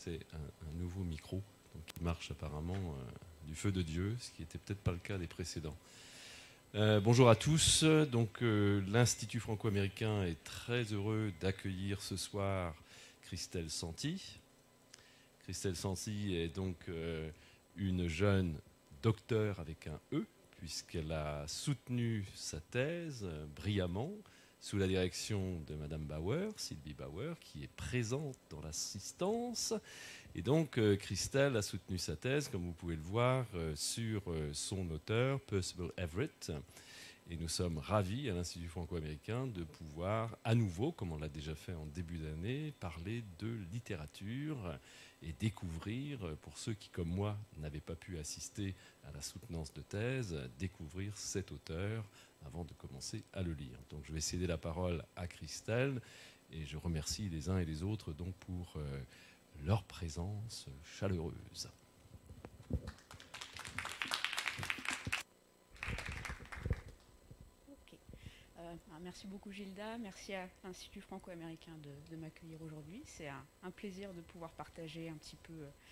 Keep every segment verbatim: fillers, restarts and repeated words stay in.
c'est un, un nouveau micro, donc qui marche apparemment euh, du feu de Dieu, ce qui n'était peut-être pas le cas des précédents. Euh, bonjour à tous. Donc, euh, l'Institut franco-américain est très heureux d'accueillir ce soir Christelle Santi. Christelle Santi est donc euh, une jeune docteure avec un E, puisqu'elle a soutenu sa thèse euh, brillamment sous la direction de Madame Bauer, Sylvie Bauer, qui est présente dans l'assistance. Et donc, euh, Christelle a soutenu sa thèse, comme vous pouvez le voir, euh, sur euh, son auteur, Percival Everett. Et nous sommes ravis à l'Institut franco-américain de pouvoir, à nouveau, comme on l'a déjà fait en début d'année, parler de littérature et découvrir, pour ceux qui, comme moi, n'avaient pas pu assister à la soutenance de thèse, découvrir cet auteur avant de commencer à le lire. Donc je vais céder la parole à Christelle et je remercie les uns et les autres donc pour euh, leur présence chaleureuse. Okay. Euh, merci beaucoup Gilda, merci à l'Institut franco-américain de, de m'accueillir aujourd'hui. C'est un, un plaisir de pouvoir partager un petit peu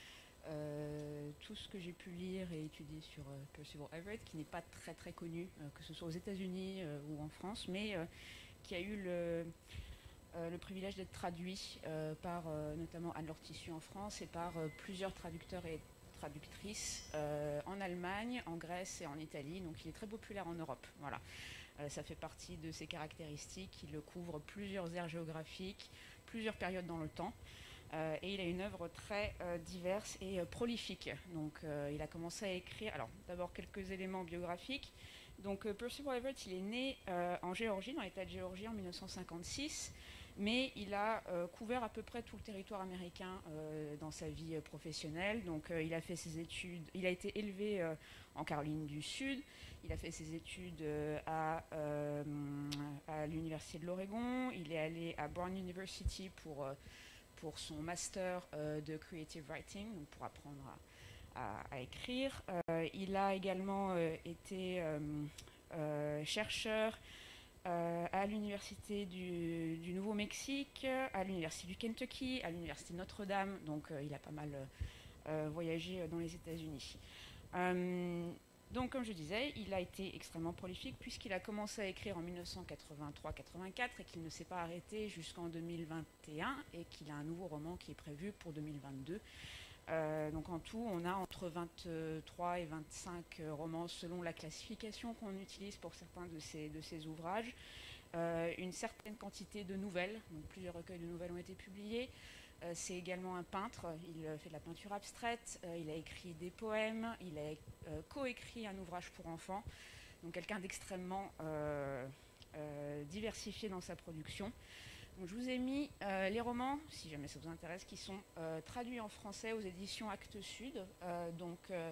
euh, tout ce que j'ai pu lire et étudier sur euh, Percival Everett, qui n'est pas très très connu, euh, que ce soit aux États-Unis euh, ou en France, mais euh, qui a eu le, euh, le privilège d'être traduit euh, par euh, notamment Anne-Laure Tissu en France et par euh, plusieurs traducteurs et traductrices euh, en Allemagne, en Grèce et en Italie. Donc il est très populaire en Europe. Voilà. Euh, ça fait partie de ses caractéristiques. Il couvre plusieurs aires géographiques, plusieurs périodes dans le temps. Euh, et il a une œuvre très euh, diverse et euh, prolifique. Donc euh, il a commencé à écrire, alors d'abord quelques éléments biographiques. Donc euh, Percival Everett, il est né euh, en Géorgie, dans l'État de Géorgie en mille neuf cent cinquante-six, mais il a euh, couvert à peu près tout le territoire américain euh, dans sa vie euh, professionnelle. Donc euh, il a fait ses études, il a été élevé euh, en Caroline du Sud, il a fait ses études euh, à, euh, à l'Université de l'Oregon, il est allé à Brown University pour... Euh, pour son master euh, de creative writing, donc pour apprendre à, à, à écrire. Euh, il a également euh, été euh, euh, chercheur euh, à l'université du, du Nouveau-Mexique, à l'université du Kentucky, à l'université Notre-Dame, donc euh, il a pas mal euh, voyagé dans les États-Unis. Euh, Donc, comme je disais, il a été extrêmement prolifique puisqu'il a commencé à écrire en mille neuf cent quatre-vingt-trois quatre-vingt-quatre et qu'il ne s'est pas arrêté jusqu'en deux mille vingt et un et qu'il a un nouveau roman qui est prévu pour deux mille vingt-deux. Euh, donc, en tout, on a entre vingt-trois et vingt-cinq romans selon la classification qu'on utilise pour certains de ces, de ces ouvrages. Euh, une certaine quantité de nouvelles, donc plusieurs recueils de nouvelles ont été publiés. Euh, c'est également un peintre, il fait de la peinture abstraite, euh, il a écrit des poèmes, il a euh, coécrit un ouvrage pour enfants, donc quelqu'un d'extrêmement euh, euh, diversifié dans sa production. Donc, je vous ai mis euh, les romans, si jamais ça vous intéresse, qui sont euh, traduits en français aux éditions Actes Sud. Euh, donc, euh,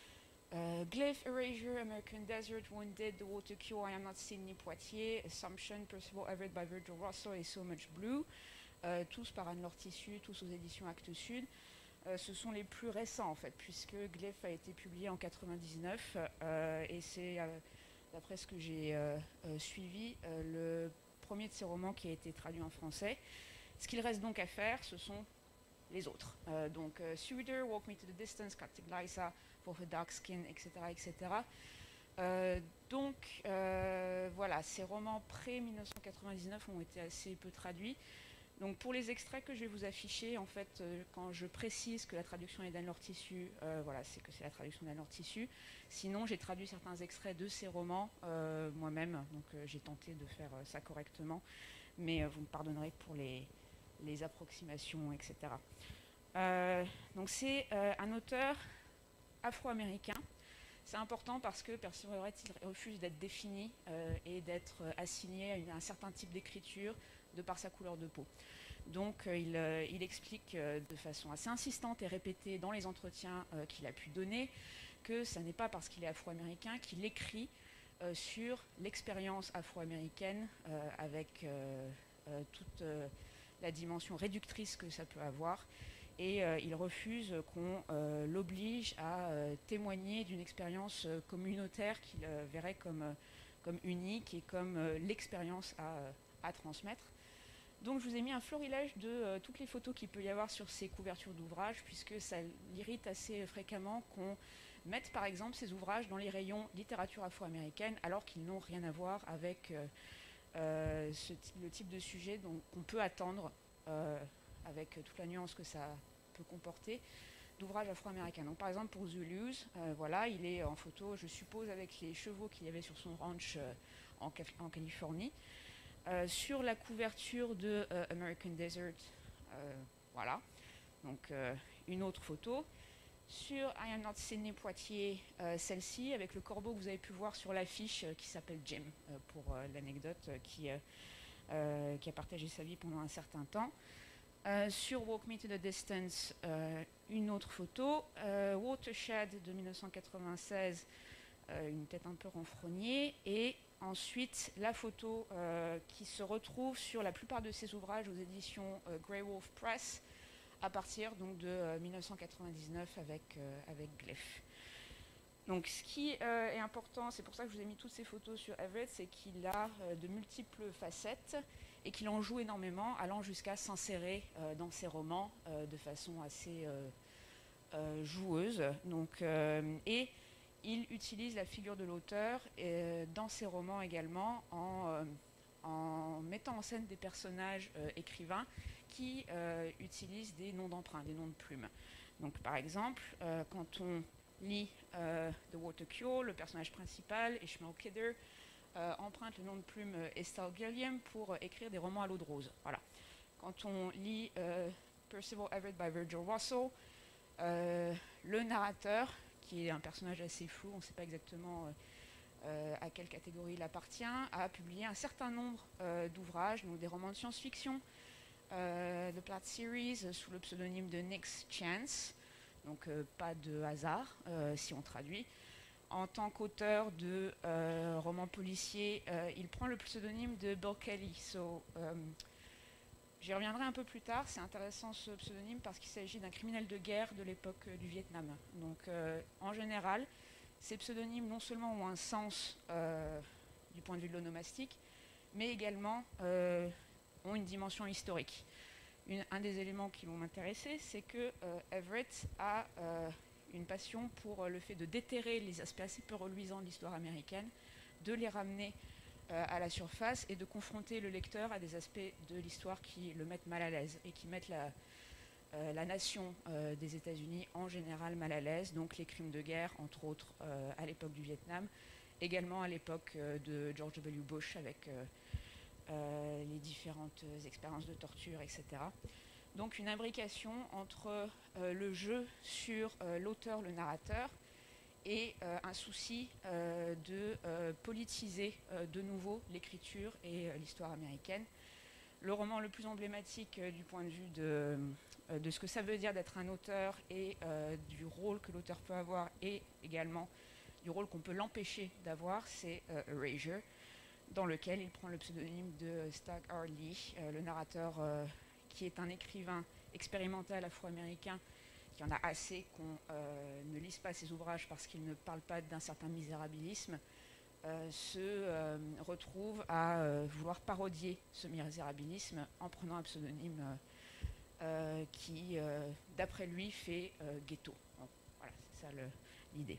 euh, Glyph, Erasure, American Desert, Wounded, The Water Cure, I Am Not Sidney Poitiers, Assumption, Percival Everett by Virgil Russell et So Much Blue. Euh, tous par Anne-Laure Tissu, tous aux éditions Actes Sud. Euh, ce sont les plus récents en fait, puisque Glyph a été publié en quatre-vingt-dix-neuf euh, et c'est, euh, d'après ce que j'ai euh, euh, suivi, euh, le premier de ces romans qui a été traduit en français. Ce qu'il reste donc à faire, ce sont les autres. Euh, donc euh, Suitor, Walk Me to the Distance, Cactic Lysa, For Her Dark Skin, et cetera, et cetera. Euh, donc euh, voilà, ces romans pré-mille neuf cent quatre-vingt-dix-neuf ont été assez peu traduits. Donc pour les extraits que je vais vous afficher, en fait, euh, quand je précise que la traduction est d'Anne-Laure Tissu, euh, voilà, c'est que c'est la traduction d'Anne-Laure Tissu. Sinon, j'ai traduit certains extraits de ces romans euh, moi-même, donc euh, j'ai tenté de faire euh, ça correctement, mais euh, vous me pardonnerez pour les, les approximations, et cetera. Euh, donc c'est euh, un auteur afro-américain. C'est important parce que Percival Everett refuse d'être défini euh, et d'être assigné à, une, à un certain type d'écriture de par sa couleur de peau. Donc euh, il, euh, il explique euh, de façon assez insistante et répétée dans les entretiens euh, qu'il a pu donner que ce n'est pas parce qu'il est afro-américain qu'il écrit euh, sur l'expérience afro-américaine euh, avec euh, euh, toute euh, la dimension réductrice que ça peut avoir. Et euh, il refuse qu'on euh, l'oblige à euh, témoigner d'une expérience euh, communautaire qu'il euh, verrait comme, euh, comme unique et comme euh, l'expérience à, à transmettre. Donc je vous ai mis un florilège de euh, toutes les photos qu'il peut y avoir sur ces couvertures d'ouvrages, puisque ça l'irrite assez fréquemment qu'on mette par exemple ces ouvrages dans les rayons littérature afro-américaine, alors qu'ils n'ont rien à voir avec euh, euh, ce, le type de sujet qu'on peut attendre, euh, avec toute la nuance que ça peut comporter, d'ouvrages afro-américains. Donc par exemple pour Zulus, euh, voilà, il est en photo, je suppose, avec les chevaux qu'il y avait sur son ranch euh, en, en Californie. Euh, sur la couverture de euh, American Desert, euh, voilà, donc euh, une autre photo. Sur I Am Not Sydney Poitiers, euh, celle-ci, avec le corbeau que vous avez pu voir sur l'affiche, euh, qui s'appelle Jim, euh, pour euh, l'anecdote, euh, qui, euh, qui a partagé sa vie pendant un certain temps. Euh, sur Walk Me to the Distance, euh, une autre photo. Euh, Watershed de mille neuf cent quatre-vingt-seize, euh, une tête un peu renfrognée. Et ensuite, la photo euh, qui se retrouve sur la plupart de ses ouvrages aux éditions euh, Grey Wolf Press, à partir donc, de euh, mille neuf cent quatre-vingt-dix-neuf avec, euh, avec Glyph. Donc ce qui euh, est important, c'est pour ça que je vous ai mis toutes ces photos sur Everett, c'est qu'il a euh, de multiples facettes et qu'il en joue énormément, allant jusqu'à s'insérer euh, dans ses romans euh, de façon assez euh, euh, joueuse. Donc, euh, et il utilise la figure de l'auteur euh, dans ses romans également, en, euh, en mettant en scène des personnages euh, écrivains qui euh, utilisent des noms d'emprunt, des noms de plumes. Donc par exemple, euh, quand on lit euh, The Water Cure, le personnage principal, Ishmael Kidder, euh, emprunte le nom de plume euh, Estelle Gilliam pour euh, écrire des romans à l'eau de rose. Voilà. Quand on lit euh, Percival Everett by Virgil Russell, euh, le narrateur, qui est un personnage assez flou, on ne sait pas exactement euh, euh, à quelle catégorie il appartient, a publié un certain nombre euh, d'ouvrages, donc des romans de science-fiction, euh, The Platt Series, euh, sous le pseudonyme de Nick's Chance, donc euh, pas de hasard euh, si on traduit. En tant qu'auteur de euh, romans policiers, euh, il prend le pseudonyme de Bill Kelly. So, um, J'y reviendrai un peu plus tard, c'est intéressant ce pseudonyme parce qu'il s'agit d'un criminel de guerre de l'époque euh, du Vietnam. Donc euh, en général, ces pseudonymes non seulement ont un sens euh, du point de vue de l'onomastique, mais également euh, ont une dimension historique. Une, un des éléments qui vont m'intéresser, c'est que euh, Everett a euh, une passion pour euh, le fait de déterrer les aspects assez peu reluisants de l'histoire américaine, de les ramener euh, à la surface et de confronter le lecteur à des aspects de l'histoire qui le mettent mal à l'aise et qui mettent la, euh, la nation euh, des États-Unis en général mal à l'aise, donc les crimes de guerre, entre autres, euh, à l'époque du Vietnam, également à l'époque euh, de George W. Bush avec euh, euh, les différentes expériences de torture, et cetera. Donc une imbrication entre euh, le jeu sur euh, l'auteur, le narrateur, et euh, un souci euh, de euh, politiser euh, de nouveau l'écriture et euh, l'histoire américaine. Le roman le plus emblématique euh, du point de vue de, euh, de ce que ça veut dire d'être un auteur et euh, du rôle que l'auteur peut avoir et également du rôle qu'on peut l'empêcher d'avoir, c'est euh, Erasure, dans lequel il prend le pseudonyme de Stagg Harley, euh, le narrateur euh, qui est un écrivain expérimental afro-américain qui en a assez qu'on euh, ne lise pas ses ouvrages parce qu'il ne parle pas d'un certain misérabilisme, euh, se euh, retrouve à euh, vouloir parodier ce misérabilisme en prenant un pseudonyme euh, euh, qui, euh, d'après lui, fait euh, ghetto. Bon, voilà, c'est ça l'idée.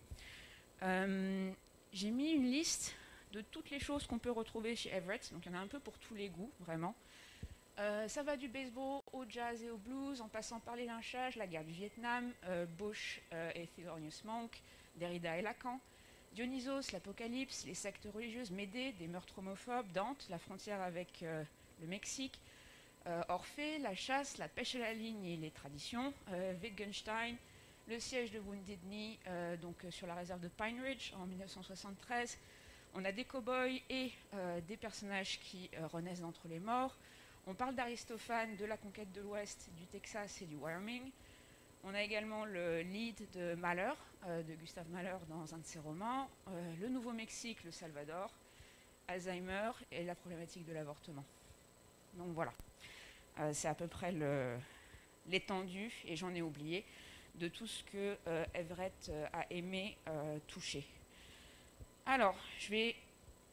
Euh, j'ai mis une liste de toutes les choses qu'on peut retrouver chez Everett, donc il y en a un peu pour tous les goûts, vraiment. Euh, ça va du baseball au jazz et au blues, en passant par les lynchages, la guerre du Vietnam, euh, Bush euh, et Thelonious Monk, Derrida et Lacan, Dionysos, l'Apocalypse, les sectes religieuses, Médée, des meurtres homophobes, Dante, la frontière avec euh, le Mexique, euh, Orphée, la chasse, la pêche à la ligne et les traditions, euh, Wittgenstein, le siège de Wounded Knee, euh, donc euh, sur la réserve de Pine Ridge en mille neuf cent soixante-treize. On a des cow-boys et euh, des personnages qui euh, renaissent d'entre les morts. On parle d'Aristophane, de la conquête de l'Ouest, du Texas et du Wyoming. On a également le lead de Mahler, euh, de Gustave Mahler dans un de ses romans, euh, le Nouveau-Mexique, le Salvador, Alzheimer et la problématique de l'avortement. Donc voilà, euh, c'est à peu près l'étendue, et j'en ai oublié, de tout ce que euh, Everett euh, a aimé euh, toucher. Alors, je vais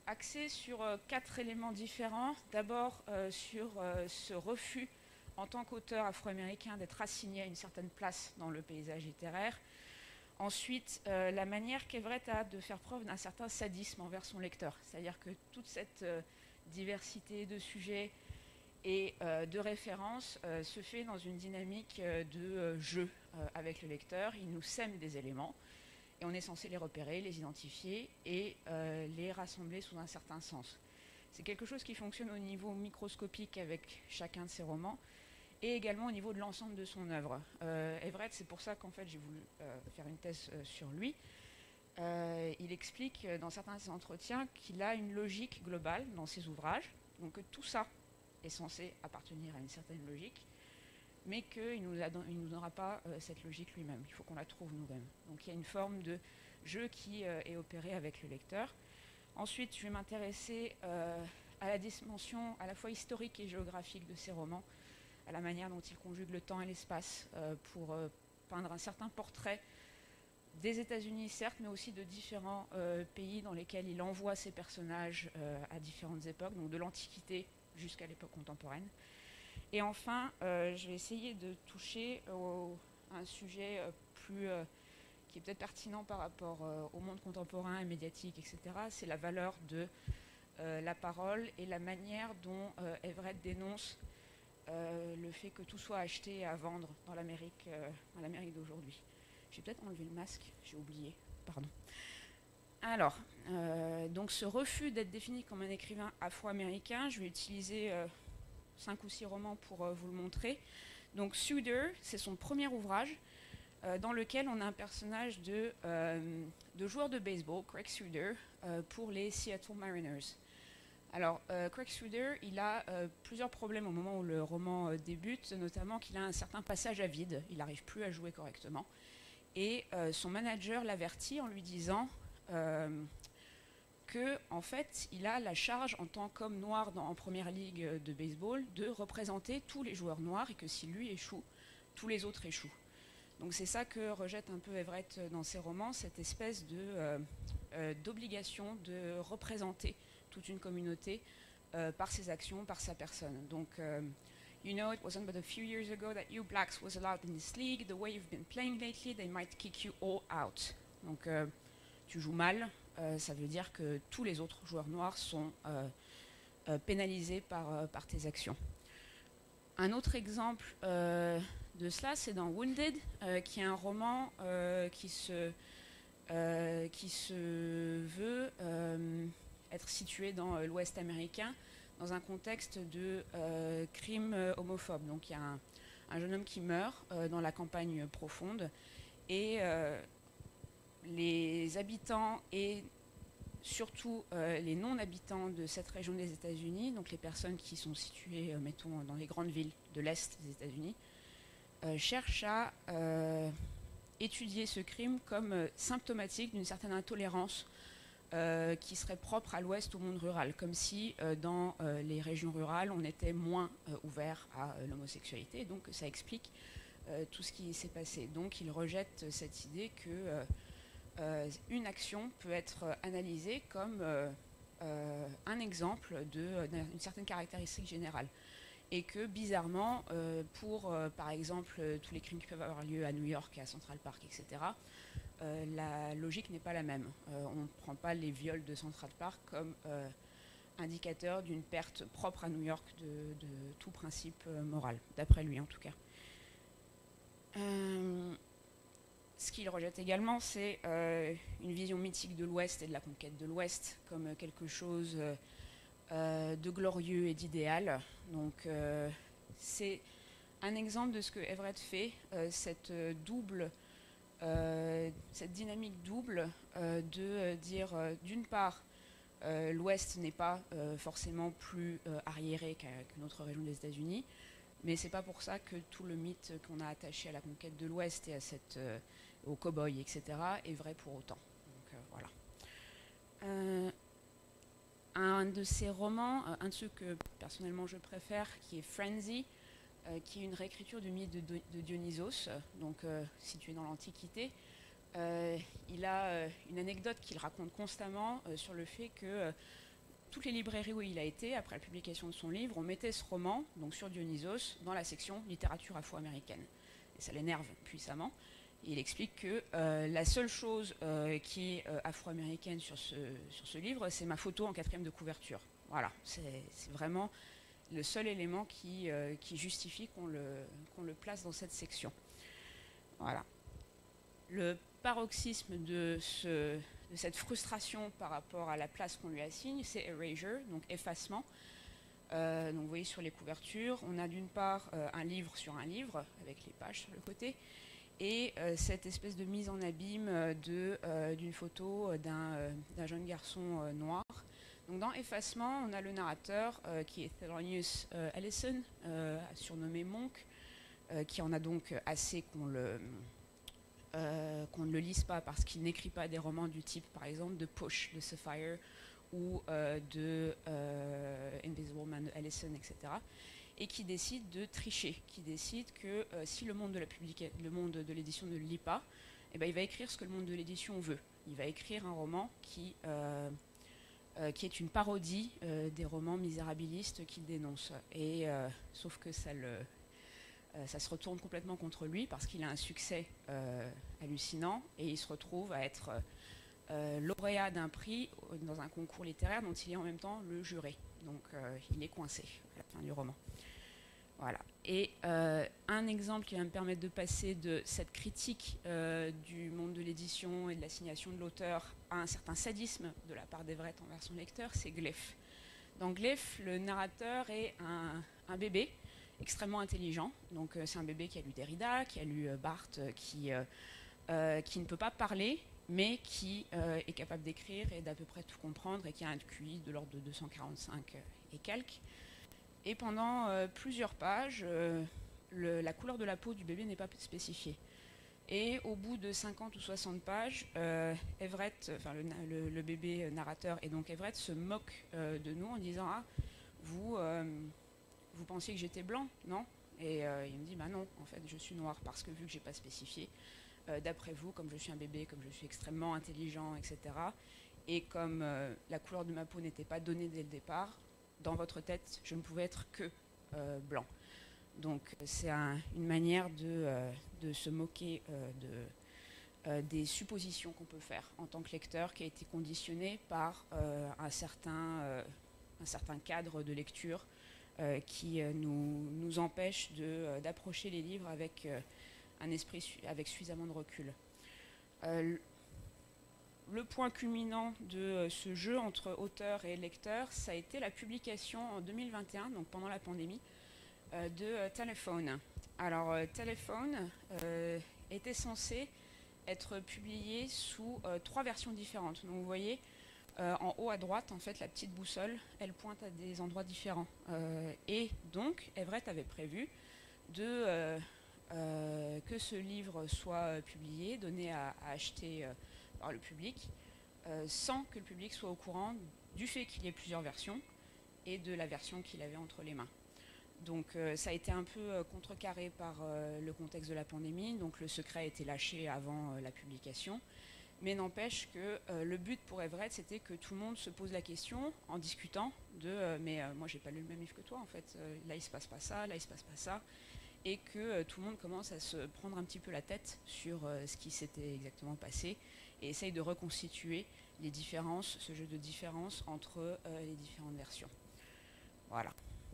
axé sur euh, quatre éléments différents. D'abord, euh, sur euh, ce refus, en tant qu'auteur afro-américain, d'être assigné à une certaine place dans le paysage littéraire. Ensuite, euh, la manière qu'Everett a de faire preuve d'un certain sadisme envers son lecteur. C'est-à-dire que toute cette euh, diversité de sujets et euh, de références euh, se fait dans une dynamique euh, de euh, jeu euh, avec le lecteur. Il nous sème des éléments et on est censé les repérer, les identifier et euh, les rassembler sous un certain sens. C'est quelque chose qui fonctionne au niveau microscopique avec chacun de ses romans et également au niveau de l'ensemble de son œuvre. Euh, Everett, c'est pour ça qu'en fait j'ai voulu euh, faire une thèse euh, sur lui. Euh, il explique euh, dans certains de ses entretiens qu'il a une logique globale dans ses ouvrages, donc que tout ça est censé appartenir à une certaine logique, mais qu'il ne nous, nous donnera pas euh, cette logique lui-même. Il faut qu'on la trouve nous-mêmes. Donc il y a une forme de jeu qui euh, est opérée avec le lecteur. Ensuite, je vais m'intéresser euh, à la dimension à la fois historique et géographique de ces romans, à la manière dont il conjugue le temps et l'espace euh, pour euh, peindre un certain portrait des États-Unis, certes, mais aussi de différents euh, pays dans lesquels il envoie ses personnages euh, à différentes époques, donc de l'Antiquité jusqu'à l'époque contemporaine. Et enfin, euh, je vais essayer de toucher au, à un sujet euh, plus, euh, qui est peut-être pertinent par rapport euh, au monde contemporain et médiatique, et cetera. C'est la valeur de euh, la parole et la manière dont euh, Everett dénonce euh, le fait que tout soit acheté et à vendre dans l'Amérique euh, dans l'Amérique d'aujourd'hui. J'ai peut-être enlevé le masque, j'ai oublié, pardon. Alors, euh, donc ce refus d'être défini comme un écrivain afro-américain, je vais utiliser euh, cinq ou six romans pour euh, vous le montrer. Donc Suter, c'est son premier ouvrage euh, dans lequel on a un personnage de, euh, de joueur de baseball, Craig Suter, euh, pour les Seattle Mariners. Alors, euh, Craig Suter, il a euh, plusieurs problèmes au moment où le roman euh, débute, notamment qu'il a un certain passage à vide, il n'arrive plus à jouer correctement. Et euh, son manager l'avertit en lui disant euh, que, en fait, il a la charge en tant qu'homme noir dans, en première ligue de baseball de représenter tous les joueurs noirs et que si lui échoue, tous les autres échouent. Donc c'est ça que rejette un peu Everett dans ses romans, cette espèce de, euh, euh, d'obligation de représenter toute une communauté euh, par ses actions, par sa personne. Donc euh, you know, it wasn't but a few years ago that you blacks was allowed in this league. The way you've been playing lately, they might kick you all out. Donc, euh, tu joues mal, euh, ça veut dire que tous les autres joueurs noirs sont euh, euh, pénalisés par, euh, par tes actions. Un autre exemple euh, de cela, c'est dans Wounded, euh, qui est un roman euh, qui, se, euh, qui se veut euh, être situé dans euh, l'Ouest américain, dans un contexte de euh, crime euh, homophobe. Donc il y a un, un jeune homme qui meurt euh, dans la campagne profonde et euh, les habitants et surtout euh, les non-habitants de cette région des États-Unis, donc les personnes qui sont situées, euh, mettons, dans les grandes villes de l'Est des États-Unis, euh, cherchent à euh, étudier ce crime comme euh, symptomatique d'une certaine intolérance Euh, qui serait propre à l'Ouest, au monde rural, comme si euh, dans euh, les régions rurales, on était moins euh, ouvert à euh, l'homosexualité. Donc ça explique euh, tout ce qui s'est passé. Donc il rejette cette idée que euh, euh, une action peut être analysée comme euh, euh, un exemple d'une certaine caractéristique générale. Et que bizarrement, euh, pour euh, par exemple tous les crimes qui peuvent avoir lieu à New York et à Central Park, et cetera, Euh, la logique n'est pas la même. Euh, on ne prend pas les viols de Central Park comme euh, indicateur d'une perte propre à New York de, de tout principe euh, moral, d'après lui en tout cas. Euh, ce qu'il rejette également, c'est euh, une vision mythique de l'Ouest et de la conquête de l'Ouest comme quelque chose euh, de glorieux et d'idéal. Donc euh, c'est un exemple de ce que Everett fait, euh, cette double Euh, cette dynamique double euh, de euh, dire euh, d'une part euh, l'Ouest n'est pas euh, forcément plus euh, arriéré qu'une autre région des États-Unis, mais c'est pas pour ça que tout le mythe qu'on a attaché à la conquête de l'Ouest et à cette, euh, aux cow-boys, et cetera est vrai pour autant. Donc, euh, voilà. Euh, un de ces romans, un de ceux que personnellement je préfère, qui est Frenzy, Euh, qui est une réécriture du mythe de, de Dionysos, donc euh, situé dans l'Antiquité. Euh, il a euh, une anecdote qu'il raconte constamment euh, sur le fait que toutes les librairies où il a été, après la publication de son livre, on mettait ce roman, donc sur Dionysos, dans la section littérature afro-américaine. Et ça l'énerve puissamment. Et il explique que euh, la seule chose euh, qui est euh, afro-américaine sur ce, sur ce livre, c'est ma photo en quatrième de couverture. Voilà, c'est vraiment le seul élément qui, euh, qui justifie qu'on le, qu'on le place dans cette section. Voilà. Le paroxysme de, ce, de cette frustration par rapport à la place qu'on lui assigne, c'est erasure, donc effacement. Euh, donc vous voyez sur les couvertures, on a d'une part euh, un livre sur un livre, avec les pages sur le côté, et euh, cette espèce de mise en abîme de, euh, d'une photo d'un, euh, d'un jeune garçon euh, noir. Donc dans Effacement, on a le narrateur euh, qui est Thelonious euh, Ellison, euh, surnommé Monk, euh, qui en a donc assez qu'on le, euh, qu'on ne le lise pas parce qu'il n'écrit pas des romans du type, par exemple, de Push de Sapphire ou euh, de euh, Invisible Man de Ellison, et cetera. Et qui décide de tricher, qui décide que euh, si le monde de la publica- le monde de l'édition ne le lit pas, eh ben, il va écrire ce que le monde de l'édition veut. Il va écrire un roman qui... Euh, Euh, qui est une parodie euh, des romans misérabilistes qu'il dénonce. Et, euh, sauf que ça, le, euh, ça se retourne complètement contre lui parce qu'il a un succès euh, hallucinant et il se retrouve à être euh, lauréat d'un prix dans un concours littéraire dont il est en même temps le juré. Donc euh, il est coincé à la fin du roman. Voilà. Et euh, un exemple qui va me permettre de passer de cette critique euh, du monde de l'édition et de l'assignation de l'auteur à un certain sadisme de la part d'Everett envers son lecteur, c'est Glyph. Dans Glyph, le narrateur est un, un bébé extrêmement intelligent. Donc euh, c'est un bébé qui a lu Derrida, qui a lu euh, Barthes, qui, euh, euh, qui ne peut pas parler, mais qui euh, est capable d'écrire et d'à peu près tout comprendre et qui a un Q I de l'ordre de deux cent quarante-cinq et quelques. Et pendant euh, plusieurs pages, euh, le, la couleur de la peau du bébé n'est pas spécifiée. Et au bout de cinquante ou soixante pages, euh, Everett, enfin le, le, le bébé narrateur et donc Everett se moque euh, de nous en disant « Ah, vous, euh, vous pensiez que j'étais blanc, non ?» Et euh, il me dit « Bah non, en fait, je suis noir parce que vu que j'ai pas spécifié, euh, d'après vous, comme je suis un bébé, comme je suis extrêmement intelligent, et cetera, et comme euh, la couleur de ma peau n'était pas donnée dès le départ, dans votre tête, je ne pouvais être que euh, blanc. » Donc c'est un, une manière de, euh, de se moquer euh, de, euh, des suppositions qu'on peut faire en tant que lecteur qui a été conditionné par euh, un, certain, euh, un certain cadre de lecture euh, qui euh, nous, nous empêche de, euh, d'approcher les livres avec euh, un esprit su- avec suffisamment de recul. Euh, Le point culminant de euh, ce jeu entre auteur et lecteur, ça a été la publication en deux mille vingt et un, donc pendant la pandémie, euh, de euh, Telephone. Alors, euh, Telephone euh, était censé être publié sous euh, trois versions différentes. Donc, vous voyez, euh, en haut à droite, en fait, la petite boussole, elle pointe à des endroits différents. Euh, et donc, Everett avait prévu de, euh, euh, que ce livre soit publié, donné à, à acheter... Euh, par le public, euh, sans que le public soit au courant du fait qu'il y ait plusieurs versions et de la version qu'il avait entre les mains. Donc euh, ça a été un peu euh, contrecarré par euh, le contexte de la pandémie, donc le secret a été lâché avant euh, la publication, mais n'empêche que euh, le but pour Everett, c'était que tout le monde se pose la question en discutant de euh, mais euh, moi j'ai pas lu le même livre que toi en fait, euh, là il se passe pas ça, là il se passe pas ça, et que euh, tout le monde commence à se prendre un petit peu la tête sur euh, ce qui s'était exactement passé et essaye de reconstituer les différences, ce jeu de différences entre euh, les différentes versions. Voilà.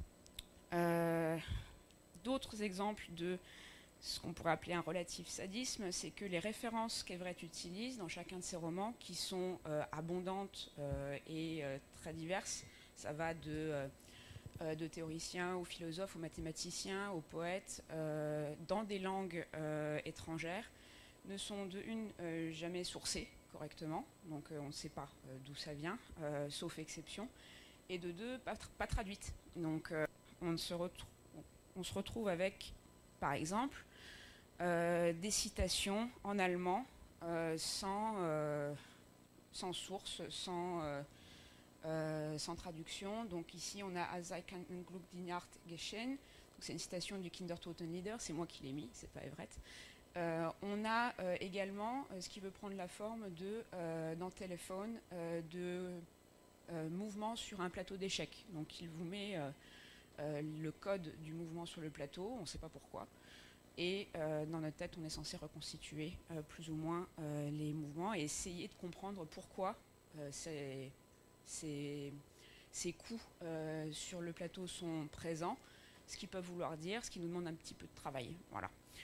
Euh, d'autres exemples de ce qu'on pourrait appeler un relatif sadisme, c'est que les références qu'Everett utilise dans chacun de ses romans, qui sont euh, abondantes euh, et euh, très diverses, ça va de, euh, de théoriciens aux philosophes, aux mathématiciens, aux poètes, euh, dans des langues euh, étrangères, ne sont de une euh, jamais sourcées correctement, donc euh, on ne sait pas euh, d'où ça vient, euh, sauf exception, et de deux, pas, tra pas traduites. Donc euh, on, se on se retrouve avec, par exemple, euh, des citations en allemand euh, sans, euh, sans source, sans, euh, euh, sans traduction. Donc ici on a As I can Glück die Nacht geschehen, c'est une citation du Kindertotenlieder, c'est moi qui l'ai mis, c'est pas Everett. Euh, on a euh, également euh, ce qui veut prendre la forme de, euh, dans Téléphone, euh, de euh, mouvement sur un plateau d'échecs. Donc il vous met euh, euh, le code du mouvement sur le plateau, on ne sait pas pourquoi. Et euh, dans notre tête, on est censé reconstituer euh, plus ou moins euh, les mouvements et essayer de comprendre pourquoi euh, ces, ces, ces coups euh, sur le plateau sont présents, ce qu'ils peuvent vouloir dire, ce qui nous demande un petit peu de travail. Voilà.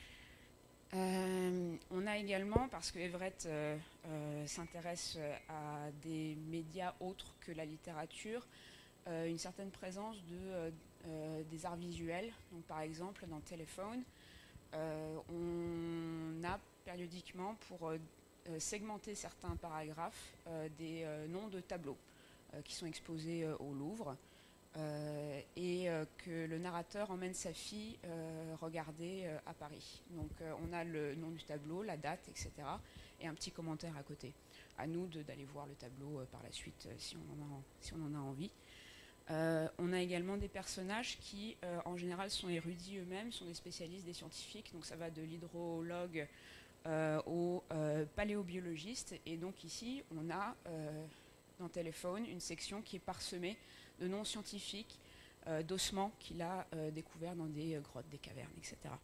Euh, on a également, parce que Everett euh, euh, s'intéresse à des médias autres que la littérature, euh, une certaine présence de, euh, euh, des arts visuels. Donc, par exemple, dans Téléphone, euh, on a périodiquement, pour euh, segmenter certains paragraphes, euh, des euh, noms de tableaux euh, qui sont exposés euh, au Louvre. Euh, et euh, que le narrateur emmène sa fille euh, regarder euh, à Paris. Donc euh, on a le nom du tableau, la date, et cetera. Et un petit commentaire à côté. À nous d'aller voir le tableau euh, par la suite euh, si, on en a, si on en a envie. Euh, on a également des personnages qui, euh, en général, sont érudits eux-mêmes, sont des spécialistes, des scientifiques. Donc ça va de l'hydrologue euh, au euh, paléobiologiste. Et donc ici, on a euh, dans Téléphone une section qui est parsemée de noms scientifiques, euh, d'ossements qu'il a euh, découverts dans des euh, grottes, des cavernes, et cetera.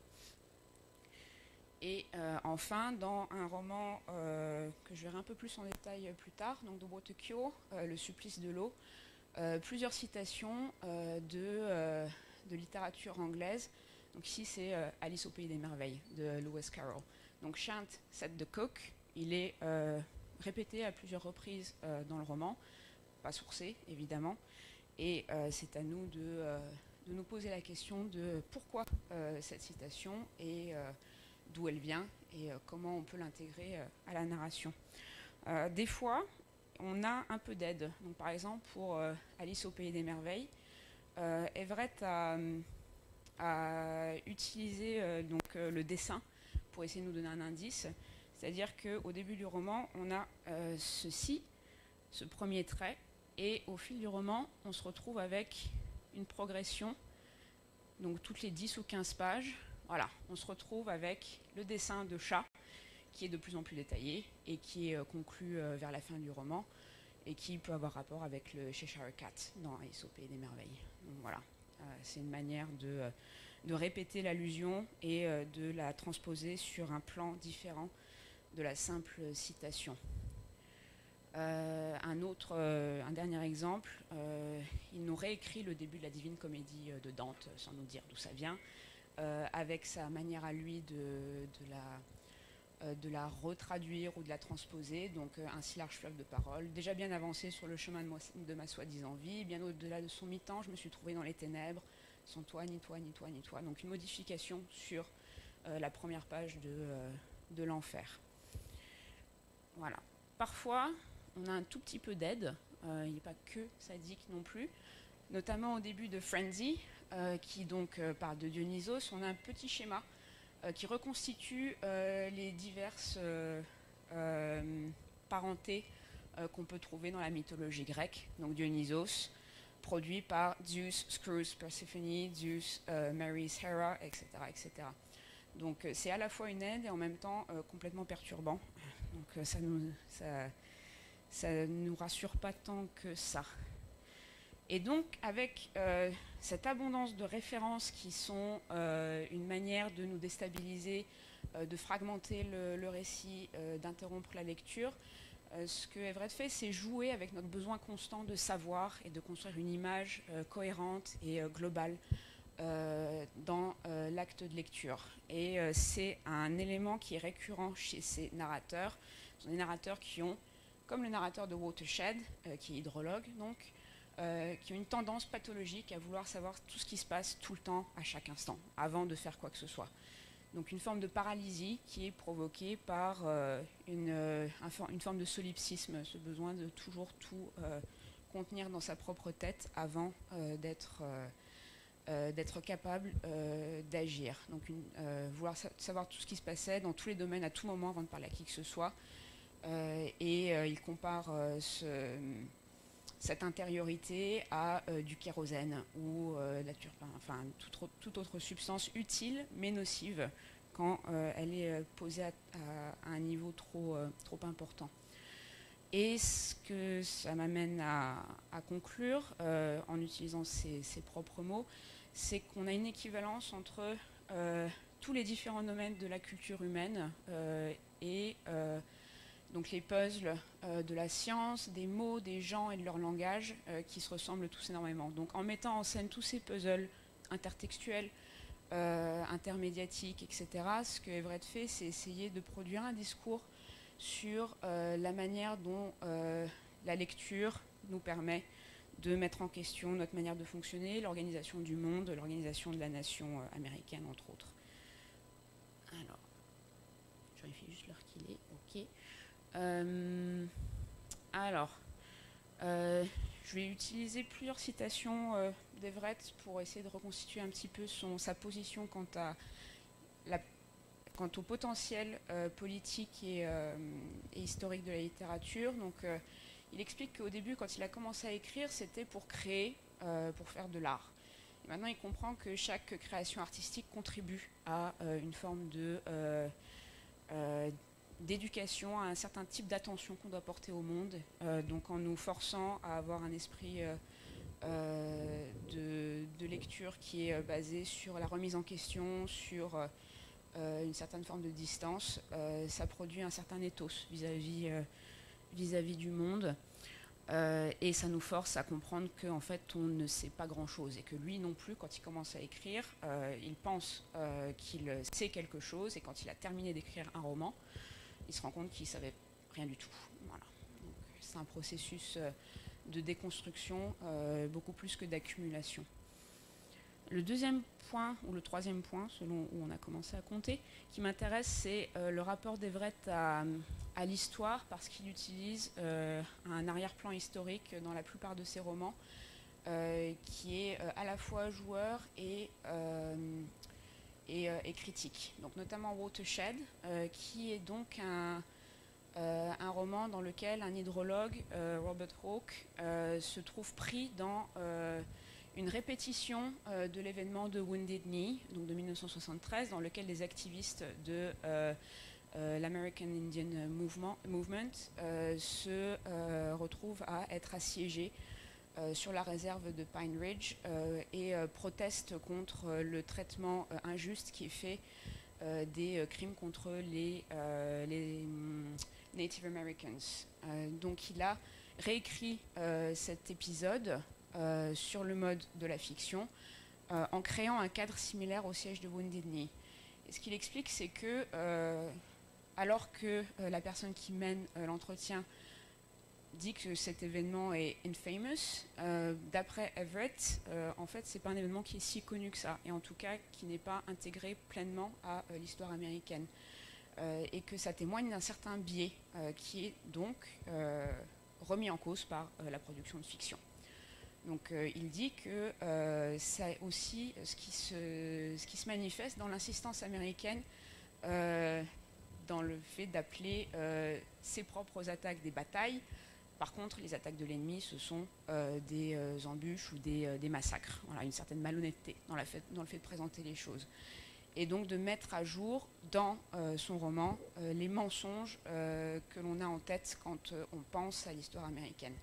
Et euh, enfin, dans un roman euh, que je verrai un peu plus en détail euh, plus tard, donc The Water Cure, euh, Le supplice de l'eau, euh, plusieurs citations euh, de, euh, de littérature anglaise. Donc ici, c'est euh, Alice au pays des merveilles de Lewis Carroll. Donc Shan't set the cook, il est euh, répété à plusieurs reprises euh, dans le roman, pas sourcé évidemment. Et euh, c'est à nous de, euh, de nous poser la question de pourquoi euh, cette citation et euh, d'où elle vient et euh, comment on peut l'intégrer euh, à la narration. Euh, des fois, on a un peu d'aide. Donc, par exemple, pour euh, Alice au pays des merveilles, euh, Everett a, a utilisé euh, donc, euh, le dessin pour essayer de nous donner un indice. C'est-à-dire qu'au début du roman, on a euh, ceci, ce premier trait. Et au fil du roman, on se retrouve avec une progression, donc toutes les dix ou quinze pages, voilà, on se retrouve avec le dessin de chat, qui est de plus en plus détaillé, et qui est euh, conclu euh, vers la fin du roman, et qui peut avoir rapport avec le Cheshire Cat dans Alice au pays des merveilles. Donc voilà, euh, c'est une manière de, euh, de répéter l'allusion et euh, de la transposer sur un plan différent de la simple citation. Euh, un autre, euh, un dernier exemple, euh, il nous réécrit le début de la Divine Comédie de Dante, sans nous dire d'où ça vient, euh, avec sa manière à lui de, de, la, euh, de la retraduire ou de la transposer, donc euh, un si large fleuve de paroles, déjà bien avancé sur le chemin de, moi, de ma soi-disant vie, bien au-delà de son mi-temps, je me suis trouvée dans les ténèbres, sans toi, ni toi, ni toi, ni toi, donc une modification sur euh, la première page de, euh, de l'enfer. Voilà. Parfois, on a un tout petit peu d'aide, euh, il n'est pas que sadique non plus, notamment au début de Frenzy, euh, qui donc euh, parle de Dionysos. On a un petit schéma euh, qui reconstitue euh, les diverses euh, euh, parentés euh, qu'on peut trouver dans la mythologie grecque. Donc Dionysos, produit par Zeus, Scrooge, Persephone, Zeus, euh, Mary's Hera, et cetera, et cetera. Donc euh, c'est à la fois une aide et en même temps euh, complètement perturbant. Donc euh, ça nous... Ça, ça ne nous rassure pas tant que ça. Et donc, avec euh, cette abondance de références qui sont euh, une manière de nous déstabiliser, euh, de fragmenter le, le récit, euh, d'interrompre la lecture, euh, ce que Everett fait, c'est jouer avec notre besoin constant de savoir et de construire une image euh, cohérente et euh, globale euh, dans euh, l'acte de lecture. Et euh, c'est un élément qui est récurrent chez ces narrateurs. Ce sont des narrateurs qui ont, comme le narrateur de Watershed, euh, qui est hydrologue, donc, euh, qui ont une tendance pathologique à vouloir savoir tout ce qui se passe tout le temps, à chaque instant, avant de faire quoi que ce soit. Donc une forme de paralysie qui est provoquée par euh, une, euh, une forme de solipsisme, ce besoin de toujours tout euh, contenir dans sa propre tête avant euh, d'être euh, euh, d'être capable euh, d'agir. Donc une, euh, vouloir sa savoir tout ce qui se passait dans tous les domaines, à tout moment, avant de parler à qui que ce soit. Euh, et euh, il compare euh, ce, cette intériorité à euh, du kérosène ou euh, la turpin, enfin toute, toute autre substance utile mais nocive quand euh, elle est posée à, à, à un niveau trop, euh, trop important. Et ce que ça m'amène à, à conclure, euh, en utilisant ces, ces propres mots, c'est qu'on a une équivalence entre euh, tous les différents domaines de la culture humaine euh, et euh, donc les puzzles euh, de la science, des mots, des gens et de leur langage euh, qui se ressemblent tous énormément. Donc en mettant en scène tous ces puzzles intertextuels, euh, intermédiatiques, et cetera, ce que Everett fait, c'est essayer de produire un discours sur euh, la manière dont euh, la lecture nous permet de mettre en question notre manière de fonctionner, l'organisation du monde, l'organisation de la nation euh, américaine, entre autres. Alors, je vérifie juste l'heure qu'il est. Ok. Euh, alors, euh, je vais utiliser plusieurs citations euh, d'Everett pour essayer de reconstituer un petit peu son, sa position quant, à la, quant au potentiel euh, politique et, euh, et historique de la littérature. Donc, euh, il explique qu'au début, quand il a commencé à écrire, c'était pour créer, euh, pour faire de l'art. Et maintenant, il comprend que chaque création artistique contribue à euh, une forme de... Euh, euh, d'éducation, à un certain type d'attention qu'on doit porter au monde, euh, donc en nous forçant à avoir un esprit euh, euh, de, de lecture qui est euh, basé sur la remise en question, sur euh, une certaine forme de distance. Euh, ça produit un certain ethos vis-à-vis euh, vis-à-vis du monde, euh, et ça nous force à comprendre qu'en fait on ne sait pas grand-chose, et que lui non plus, quand il commence à écrire, euh, il pense euh, qu'il sait quelque chose, et quand il a terminé d'écrire un roman, il se rend compte qu'il ne savait rien du tout. Voilà. C'est un processus de déconstruction euh, beaucoup plus que d'accumulation. Le deuxième point, ou le troisième point, selon où on a commencé à compter, qui m'intéresse, c'est euh, le rapport d'Everett à, à l'histoire, parce qu'il utilise euh, un arrière-plan historique dans la plupart de ses romans, euh, qui est euh, à la fois joueur et... Euh, Et, euh, et critique, donc notamment Watershed, euh, qui est donc un, euh, un roman dans lequel un hydrologue, euh, Robert Hawke, euh, se trouve pris dans euh, une répétition euh, de l'événement de Wounded Knee, donc de mille neuf cent soixante-treize, dans lequel les activistes de euh, euh, l'American Indian Movement, Movement euh, se euh, retrouvent à être assiégés Euh, sur la réserve de Pine Ridge euh, et euh, proteste contre euh, le traitement euh, injuste qui est fait euh, des euh, crimes contre les, euh, les um, Native Americans. Euh, donc il a réécrit euh, cet épisode euh, sur le mode de la fiction euh, en créant un cadre similaire au siège de Wounded Knee. Et ce qu'il explique, c'est que euh, alors que euh, la personne qui mène euh, l'entretien dit que cet événement est infamous, euh, d'après Everett, euh, en fait, c'est pas un événement qui est si connu que ça, et en tout cas qui n'est pas intégré pleinement à euh, l'histoire américaine, euh, et que ça témoigne d'un certain biais euh, qui est donc euh, remis en cause par euh, la production de fiction. Donc euh, il dit que euh, c'est aussi ce qui, se, ce qui se manifeste dans l'insistance américaine euh, dans le fait d'appeler euh, ses propres attaques des batailles. Par contre, les attaques de l'ennemi, ce sont euh, des euh, embûches ou des, euh, des massacres. Voilà, une certaine malhonnêteté dans, la fait, dans le fait de présenter les choses. Et donc de mettre à jour dans euh, son roman euh, les mensonges euh, que l'on a en tête quand euh, on pense à l'histoire américaine.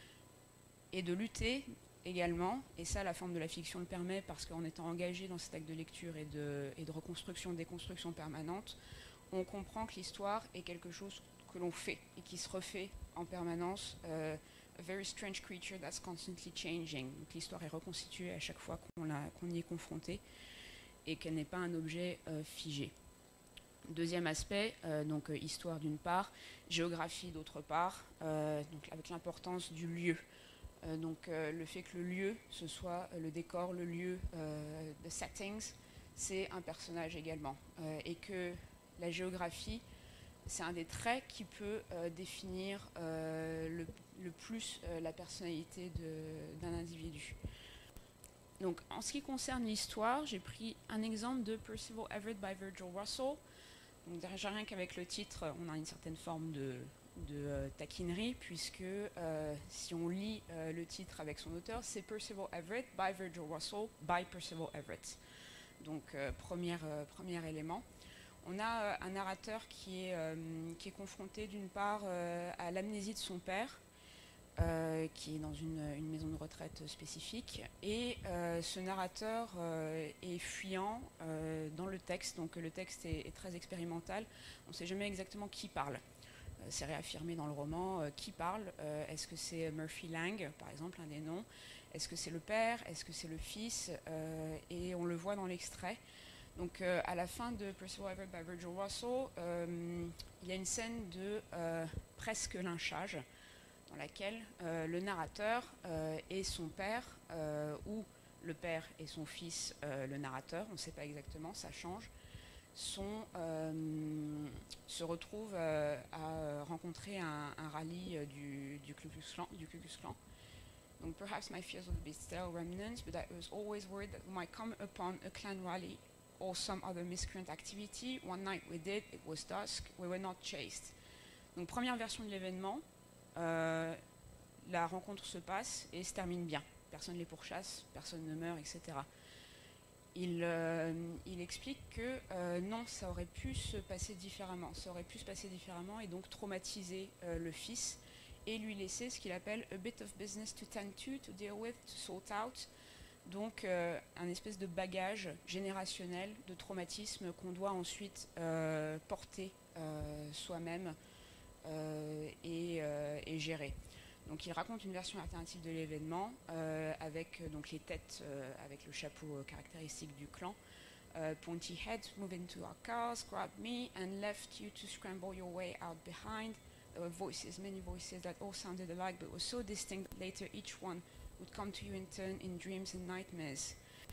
Et de lutter également, et ça la forme de la fiction le permet parce qu'en étant engagé dans cet acte de lecture et de, et de reconstruction, déconstruction permanente, on comprend que l'histoire est quelque chose que l'on fait et qui se refait en permanence, euh, a very strange creature that's constantly changing. Donc l'histoire est reconstituée à chaque fois qu'on, la, qu'on y est confronté et qu'elle n'est pas un objet euh, figé. Deuxième aspect, euh, donc euh, histoire d'une part, géographie d'autre part, euh, donc avec l'importance du lieu. Euh, donc euh, le fait que le lieu, ce soit euh, le décor, le lieu, euh, the settings, c'est un personnage également. Euh, et que la géographie, c'est un des traits qui peut euh, définir euh, le, le plus euh, la personnalité de, d'un individu. Donc, en ce qui concerne l'histoire, j'ai pris un exemple de Percival Everett by Virgil Russell. Donc, déjà rien qu'avec le titre, on a une certaine forme de, de euh, taquinerie, puisque euh, si on lit euh, le titre avec son auteur, c'est Percival Everett by Virgil Russell by Percival Everett. Donc, euh, premier, euh, premier élément. On a euh, un narrateur qui est, euh, qui est confronté d'une part euh, à l'amnésie de son père, euh, qui est dans une, une maison de retraite spécifique, et euh, ce narrateur euh, est fuyant euh, dans le texte, donc le texte est, est très expérimental, on ne sait jamais exactement qui parle. Euh, c'est réaffirmé dans le roman, euh, qui parle, euh, est-ce que c'est Murphy Lang, par exemple, un des noms, est-ce que c'est le père, est-ce que c'est le fils, euh, et on le voit dans l'extrait. Donc euh, à la fin de Percival Everett by Virgil Russell, euh, il y a une scène de euh, presque lynchage dans laquelle euh, le narrateur euh, et son père, euh, ou le père et son fils, euh, le narrateur, on ne sait pas exactement, ça change, sont, euh, se retrouvent euh, à rencontrer un, un rallye du, du Ku Klux Klan, du Ku Klux Klan. Donc, perhaps my fears will be still remnants, but I was always worried that we might come upon a Klan rally or some other miscreant activity. One night we did, it was dusk, we were not chased. Donc, première version de l'événement, euh, la rencontre se passe et se termine bien. Personne ne les pourchasse, personne ne meurt, et cetera. Il, euh, il explique que euh, non, ça aurait pu se passer différemment. Ça aurait pu se passer différemment et donc traumatiser euh, le fils et lui laisser ce qu'il appelle a bit of business to tend to, to deal with, to sort out. Donc euh, un espèce de bagage générationnel de traumatisme qu'on doit ensuite euh, porter euh, soi-même euh, et, euh, et gérer. Donc il raconte une version alternative de l'événement euh, avec donc les têtes euh, avec le chapeau euh, caractéristique du clan. Uh, pointy heads move into our cars, grabbed me and left you to scramble your way out behind. There were voices, many voices that all sounded alike but were so distinct that later each one would come to you in turn in dreams and nightmares.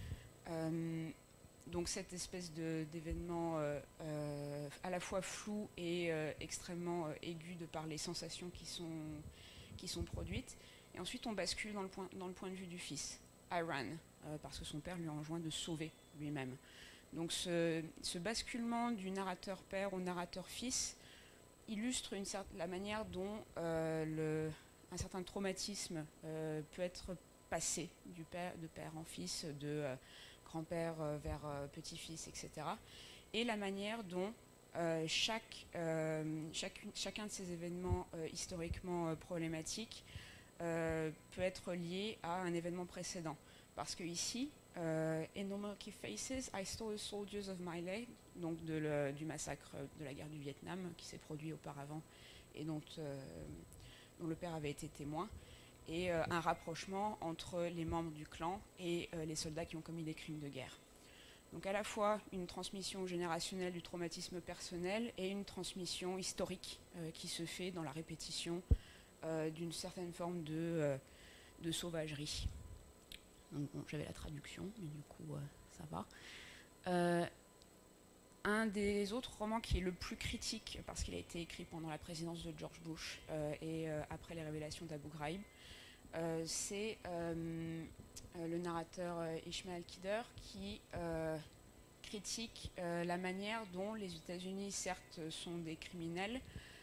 Um, donc cette espèce de, d'événement euh, euh, à la fois flou et euh, extrêmement euh, aigu de par les sensations qui sont, qui sont produites. Et ensuite on bascule dans le point, dans le point de vue du fils, Iran, euh, parce que son père lui a enjoint de sauver lui-même. Donc ce, ce basculement du narrateur père au narrateur fils illustre une cer- la manière dont euh, le, un certain traumatisme euh, peut être passé du père, de père en fils, de euh, grand-père euh, vers euh, petit-fils, et cetera. Et la manière dont euh, chaque, euh, chacune, chacun de ces événements euh, historiquement euh, problématiques euh, peut être lié à un événement précédent. Parce que ici, euh, In No Milky Faces, I Stole the Soldiers of My Leg, donc de le, du massacre de la guerre du Vietnam qui s'est produit auparavant et dont, euh, dont le père avait été témoin, et euh, un rapprochement entre les membres du clan et euh, les soldats qui ont commis des crimes de guerre. Donc à la fois une transmission générationnelle du traumatisme personnel et une transmission historique euh, qui se fait dans la répétition euh, d'une certaine forme de, euh, de sauvagerie. Donc bon, j'avais la traduction, mais du coup euh, ça va. Euh, un des autres romans qui est le plus critique, parce qu'il a été écrit pendant la présidence de George Bush euh, et euh, après les révélations d'Abu Ghraib, euh, c'est euh, euh, le narrateur euh, Ishmael Kidder qui euh, critique euh, la manière dont les États-Unis, certes, sont des criminels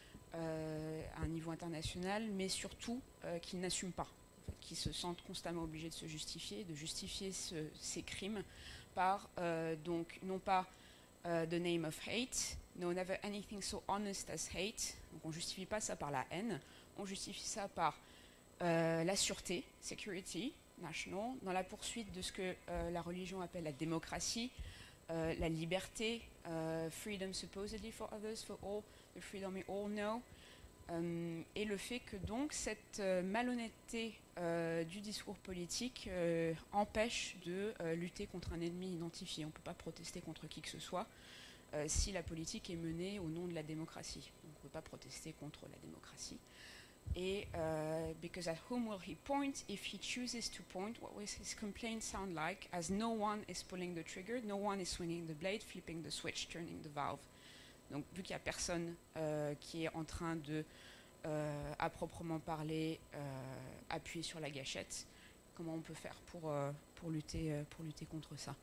euh, à un niveau international, mais surtout euh, qu'ils n'assument pas, en fait, qu'ils se sentent constamment obligés de se justifier, de justifier ce, ces crimes par, euh, donc, non pas Uh, the name of hate, no never anything so honest as hate. Donc on ne justifie pas ça par la haine, on justifie ça par euh, la sûreté, security, national, dans la poursuite de ce que euh, la religion appelle la démocratie, euh, la liberté, uh, freedom supposedly for others, for all, the freedom we all know, um, et le fait que donc cette euh, malhonnêteté euh, du discours politique euh, empêche de euh, lutter contre un ennemi identifié. On ne peut pas protester contre qui que ce soit euh, si la politique est menée au nom de la démocratie. On ne peut pas protester contre la démocratie. Et uh, because at whom will he point if he chooses to point? What will his complaint sound like? As no one is pulling the trigger, no one is swinging the blade, flipping the switch, turning the valve. Donc vu qu'il n'y a personne euh, qui est en train de, euh, à proprement parler, euh, appuyer sur la gâchette, comment on peut faire pour, euh, pour, lutter, euh, pour lutter contre ça?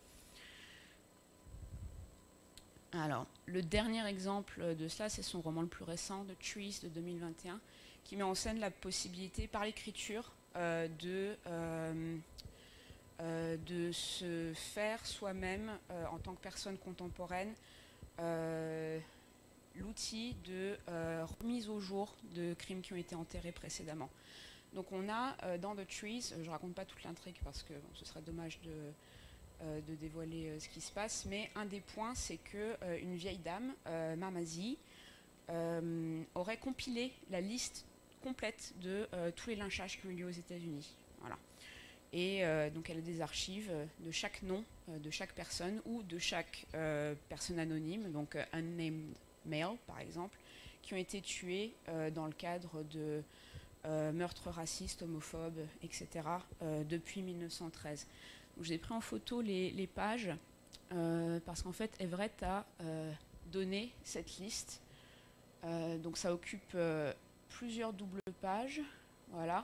Alors, le dernier exemple de cela, c'est son roman le plus récent, The Trees, de deux mille vingt et un, qui met en scène la possibilité, par l'écriture, euh, de, euh, euh, de se faire soi-même, euh, en tant que personne contemporaine, euh, l'outil de euh, remise au jour de crimes qui ont été enterrés précédemment. Donc on a euh, dans The Trees, je ne raconte pas toute l'intrigue parce que bon, ce serait dommage de, euh, de dévoiler euh, ce qui se passe, mais un des points c'est qu'une euh, vieille dame, euh, Mamazie, euh, aurait compilé la liste complète de euh, tous les lynchages qui ont eu lieu aux États-Unis. Voilà. Et euh, donc elle a des archives de chaque nom, euh, de chaque personne ou de chaque euh, personne anonyme, donc euh, unnamed male par exemple, qui ont été tués euh, dans le cadre de euh, meurtres racistes, homophobes, et cetera euh, depuis mille neuf cent treize. Donc j'ai pris en photo les, les pages euh, parce qu'en fait Everett a euh, donné cette liste. Euh, donc ça occupe euh, plusieurs doubles pages, voilà,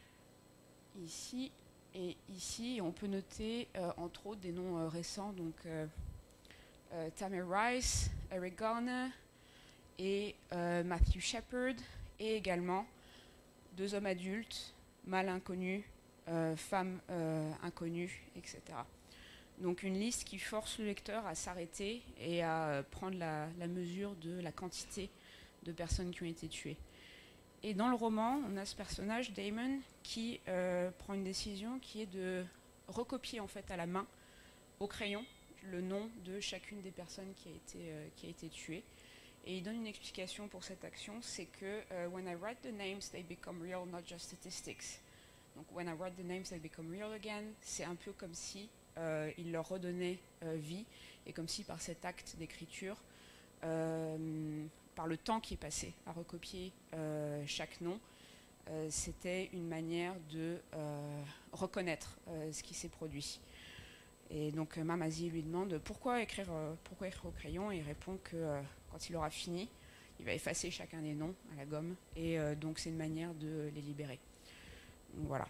ici. Et ici, on peut noter, euh, entre autres, des noms euh, récents, donc euh, euh, Tamir Rice, Eric Garner et euh, Matthew Shepard, et également deux hommes adultes, mâles inconnus, euh, femmes euh, inconnues, et cetera. Donc une liste qui force le lecteur à s'arrêter et à euh, prendre la, la mesure de la quantité de personnes qui ont été tuées. Et dans le roman, on a ce personnage, Damon, qui euh, prend une décision qui est de recopier en fait à la main, au crayon, le nom de chacune des personnes qui a été, euh, qui a été tuée. Et il donne une explication pour cette action, c'est que uh, when I write the names, they become real, not just statistics. Donc when I write the names, they become real again. C'est un peu comme si euh, il leur redonnait euh, vie, et comme si par cet acte d'écriture, euh, par le temps qui est passé à recopier euh, chaque nom, euh, c'était une manière de euh, reconnaître euh, ce qui s'est produit. Et donc euh, Mamazie lui demande pourquoi écrire, euh, pourquoi écrire au crayon, et il répond que euh, quand il aura fini, il va effacer chacun des noms à la gomme, et euh, donc c'est une manière de les libérer. Donc, voilà.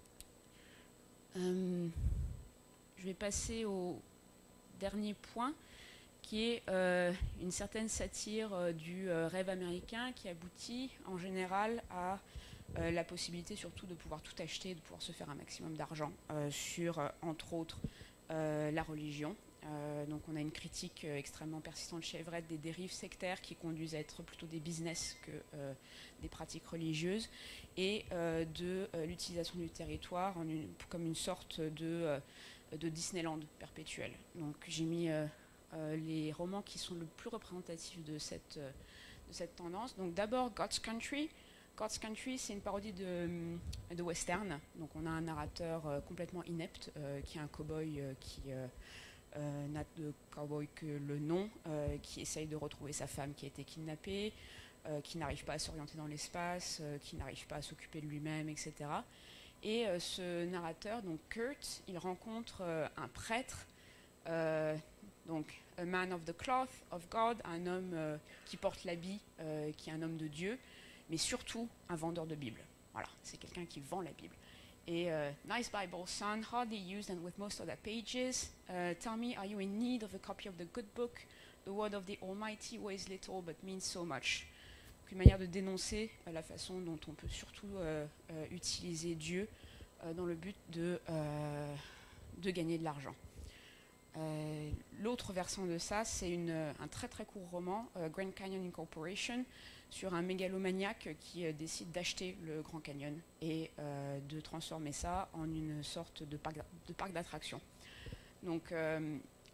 Euh, je vais passer au dernier point, qui est euh, une certaine satire euh, du euh, rêve américain qui aboutit en général à euh, la possibilité surtout de pouvoir tout acheter, de pouvoir se faire un maximum d'argent euh, sur, euh, entre autres, euh, la religion. Euh, donc on a une critique euh, extrêmement persistante chez Everett des dérives sectaires qui conduisent à être plutôt des business que euh, des pratiques religieuses, et euh, de euh, l'utilisation du territoire en une, comme une sorte de, euh, de Disneyland perpétuel. Donc j'ai mis... Euh, Euh, les romans qui sont le plus représentatifs de cette, euh, de cette tendance. Donc d'abord God's Country. God's Country, c'est une parodie de, de western. Donc on a un narrateur euh, complètement inepte euh, qui est un cow-boy euh, qui euh, euh, n'a de cow-boy que le nom, euh, qui essaye de retrouver sa femme qui a été kidnappée, euh, qui n'arrive pas à s'orienter dans l'espace, euh, qui n'arrive pas à s'occuper de lui-même, et cetera. Et euh, ce narrateur, donc Kurt, il rencontre euh, un prêtre, euh, donc a man of the cloth of God, un homme euh, qui porte l'habit, euh, qui est un homme de Dieu, mais surtout un vendeur de Bible. Voilà, c'est quelqu'un qui vend la Bible. Et uh, nice Bible, son, hardly used and with most of the pages. Uh, tell me, are you in need of a copy of the good book? The word of the Almighty weighs little but means so much. Donc, une manière de dénoncer euh, la façon dont on peut surtout euh, euh, utiliser Dieu euh, dans le but de, euh, de gagner de l'argent. Euh, L'autre versant de ça, c'est un très très court roman, euh, Grand Canyon Incorporation, sur un mégalomaniaque qui euh, décide d'acheter le Grand Canyon et euh, de transformer ça en une sorte de parc, de parc d'attractions. Donc euh,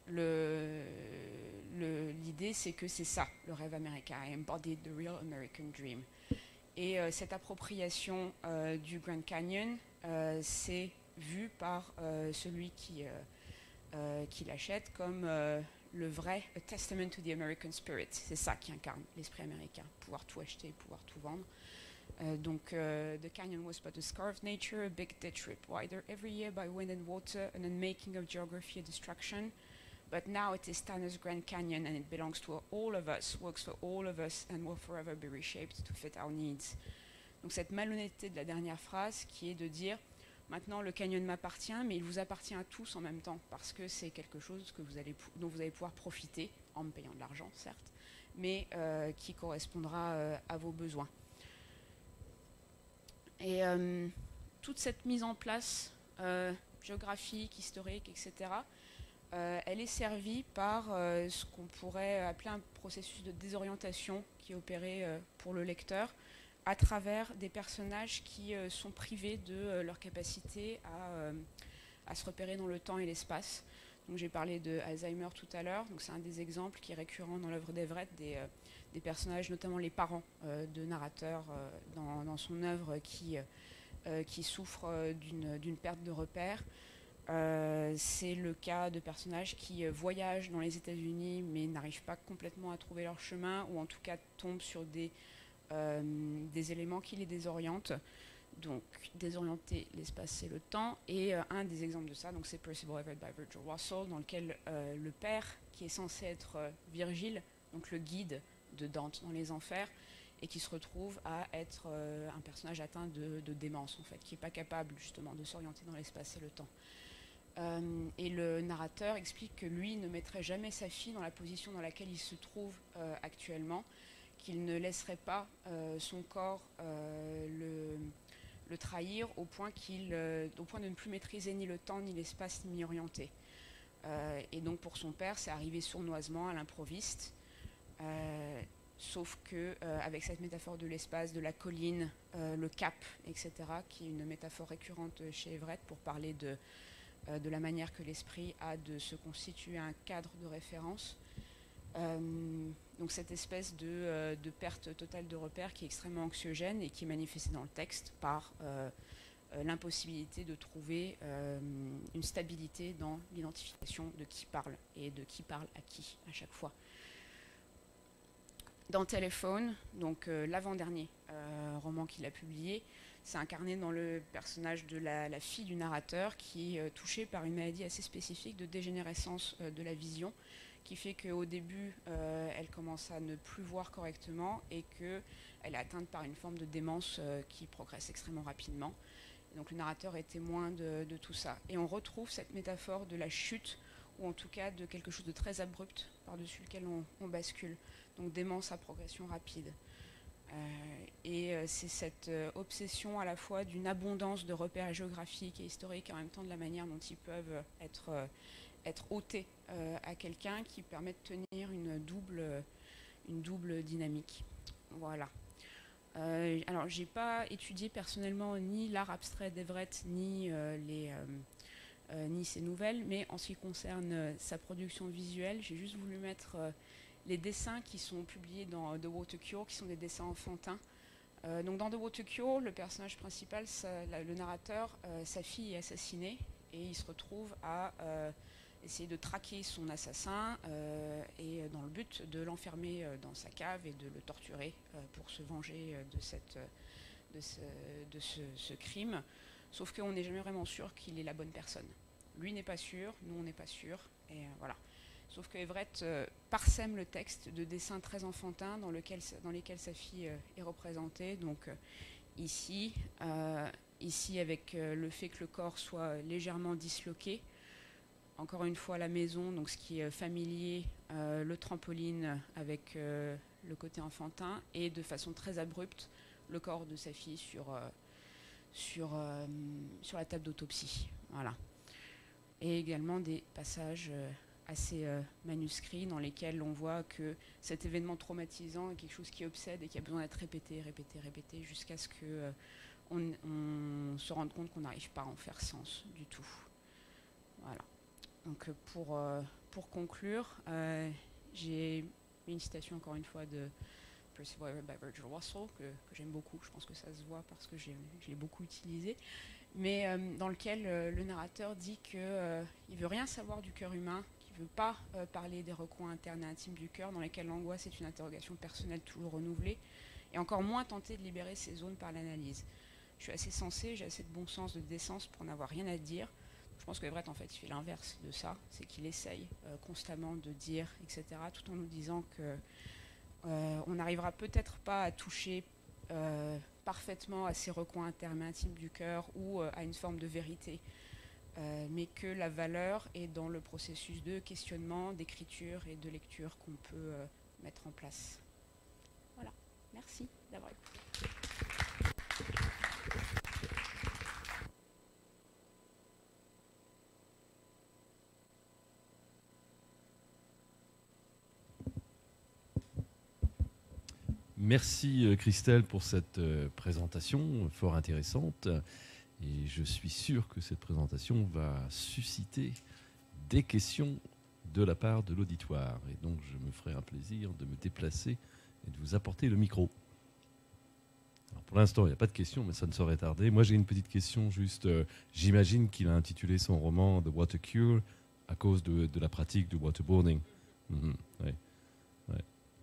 l'idée c'est que c'est ça, le rêve américain, I embodied the real American dream. Et euh, cette appropriation euh, du Grand Canyon, euh, c'est vu par euh, celui qui... Euh, Euh, qui l'achète comme euh, le vrai a testament to the American spirit. C'est ça qui incarne l'esprit américain, pouvoir tout acheter, pouvoir tout vendre. Euh, donc, uh, the canyon was but a scar of nature, a big ditch ripped wider every year by wind and water, an unmaking of geography and destruction. But now it is Tanner's Grand Canyon and it belongs to all of us, works for all of us and will forever be reshaped to fit our needs. Donc cette malhonnêteté de la dernière phrase qui est de dire maintenant, le canyon m'appartient, mais il vous appartient à tous en même temps, parce que c'est quelque chose que vous allez, dont vous allez pouvoir profiter, en me payant de l'argent, certes, mais euh, qui correspondra euh, à vos besoins. Et euh, toute cette mise en place euh, géographique, historique, et cetera, Euh, elle est servie par euh, ce qu'on pourrait appeler un processus de désorientation qui est opéré euh, pour le lecteur à travers des personnages qui euh, sont privés de euh, leur capacité à, euh, à se repérer dans le temps et l'espace. Donc j'ai parlé de Alzheimer tout à l'heure, donc c'est un des exemples qui est récurrent dans l'œuvre d'Everett, des, euh, des personnages, notamment les parents euh, de narrateurs euh, dans, dans son œuvre qui, euh, qui souffrent euh, d'une, d'une perte de repères. Euh, c'est le cas de personnages qui euh, voyagent dans les États-Unis mais n'arrivent pas complètement à trouver leur chemin, ou en tout cas tombent sur des, euh, des éléments qui les désorientent. Donc désorienter l'espace et le temps. Et euh, un des exemples de ça, donc c'est Percival Everett by Virgil Russell, dans lequel euh, le père, qui est censé être euh, Virgile, donc le guide de Dante dans les enfers, et qui se retrouve à être euh, un personnage atteint de, de démence, en fait, qui n'est pas capable justement de s'orienter dans l'espace et le temps. Euh, et le narrateur explique que lui ne mettrait jamais sa fille dans la position dans laquelle il se trouve euh, actuellement, qu'il ne laisserait pas euh, son corps euh, le, le trahir au point, qu'il, euh, au point de ne plus maîtriser ni le temps, ni l'espace, ni m'y orienter. Euh, et donc pour son père, c'est arrivé sournoisement, à l'improviste, euh, sauf que euh, avec cette métaphore de l'espace, de la colline, euh, le cap, et cetera, qui est une métaphore récurrente chez Everett pour parler de de la manière que l'esprit a de se constituer un cadre de référence. Euh, donc cette espèce de, euh, de perte totale de repères qui est extrêmement anxiogène et qui est manifestée dans le texte par euh, euh, l'impossibilité de trouver euh, une stabilité dans l'identification de qui parle et de qui parle à qui à chaque fois. Dans Téléphone, donc euh, l'avant-dernier euh, roman qu'il a publié, c'est incarné dans le personnage de la, la fille du narrateur qui est euh, touchée par une maladie assez spécifique de dégénérescence euh, de la vision, qui fait qu'au début, euh, elle commence à ne plus voir correctement et qu'elle est atteinte par une forme de démence euh, qui progresse extrêmement rapidement. Et donc le narrateur est témoin de, de tout ça. Et on retrouve cette métaphore de la chute, ou en tout cas de quelque chose de très abrupt par-dessus lequel on, on bascule. Donc démence à progression rapide. Euh, et euh, c'est cette euh, obsession à la fois d'une abondance de repères géographiques et historiques, et en même temps de la manière dont ils peuvent être, euh, être ôtés euh, à quelqu'un, qui permet de tenir une double, une double dynamique. Voilà. Euh, alors, j'ai pas étudié personnellement ni l'art abstrait d'Everett, ni, euh, les, euh, euh, ni ses nouvelles, mais en ce qui concerne euh, sa production visuelle, j'ai juste voulu mettre euh, les dessins qui sont publiés dans The Water Cure, qui sont des dessins enfantins. Euh, donc dans The Water Cure, le personnage principal, ça, la, le narrateur, euh, sa fille est assassinée et il se retrouve à euh, essayer de traquer son assassin euh, et dans le but de l'enfermer euh, dans sa cave et de le torturer euh, pour se venger euh, de, cette, de, ce, de ce, ce crime. Sauf qu'on n'est jamais vraiment sûr qu'il est la bonne personne. Lui n'est pas sûr, nous on n'est pas sûr, et euh, voilà. Sauf que Everett euh, parsème le texte de dessins très enfantins dans, lequel, dans lesquels sa fille euh, est représentée. Donc euh, ici, euh, ici avec euh, le fait que le corps soit légèrement disloqué. Encore une fois, la maison, donc ce qui est familier, euh, le trampoline avec euh, le côté enfantin, et de façon très abrupte, le corps de sa fille sur, euh, sur, euh, sur la table d'autopsie. Voilà. Et également des passages euh, assez euh, manuscrits dans lesquels on voit que cet événement traumatisant est quelque chose qui obsède et qui a besoin d'être répété, répété, répété, jusqu'à ce qu'on euh, on se rende compte qu'on n'arrive pas à en faire sens du tout. Voilà. Donc pour, euh, pour conclure, euh, j'ai mis une citation encore une fois de Percival Everett by Virgil Russell, que, que j'aime beaucoup, je pense que ça se voit parce que je l'ai beaucoup utilisé, mais euh, dans lequel euh, le narrateur dit qu'il euh, ne veut rien savoir du cœur humain, qu'il ne veut pas euh, parler des recoins internes et intimes du cœur, dans lesquels l'angoisse est une interrogation personnelle toujours renouvelée, et encore moins tenter de libérer ces zones par l'analyse. Je suis assez sensé, j'ai assez de bon sens, de décence pour n'avoir rien à dire. Je pense que Everett, en fait, il fait l'inverse de ça, c'est qu'il essaye euh, constamment de dire, et cetera, tout en nous disant que euh, on n'arrivera peut-être pas à toucher euh, parfaitement à ces recoins internes et intimes du cœur ou euh, à une forme de vérité, euh, mais que la valeur est dans le processus de questionnement, d'écriture et de lecture qu'on peut euh, mettre en place. Voilà, merci d'avoir écouté. merci Christelle pour cette présentation fort intéressante. Et je suis sûr que cette présentation va susciter des questions de la part de l'auditoire. Et donc, je me ferai un plaisir de me déplacer et de vous apporter le micro. Alors, pour l'instant, il n'y a pas de questions, mais ça ne saurait tarder. Moi, j'ai une petite question juste. Euh, j'imagine qu'il a intitulé son roman The Water Cure à cause de, de la pratique du waterboarding. Mm-hmm, ouais, ouais.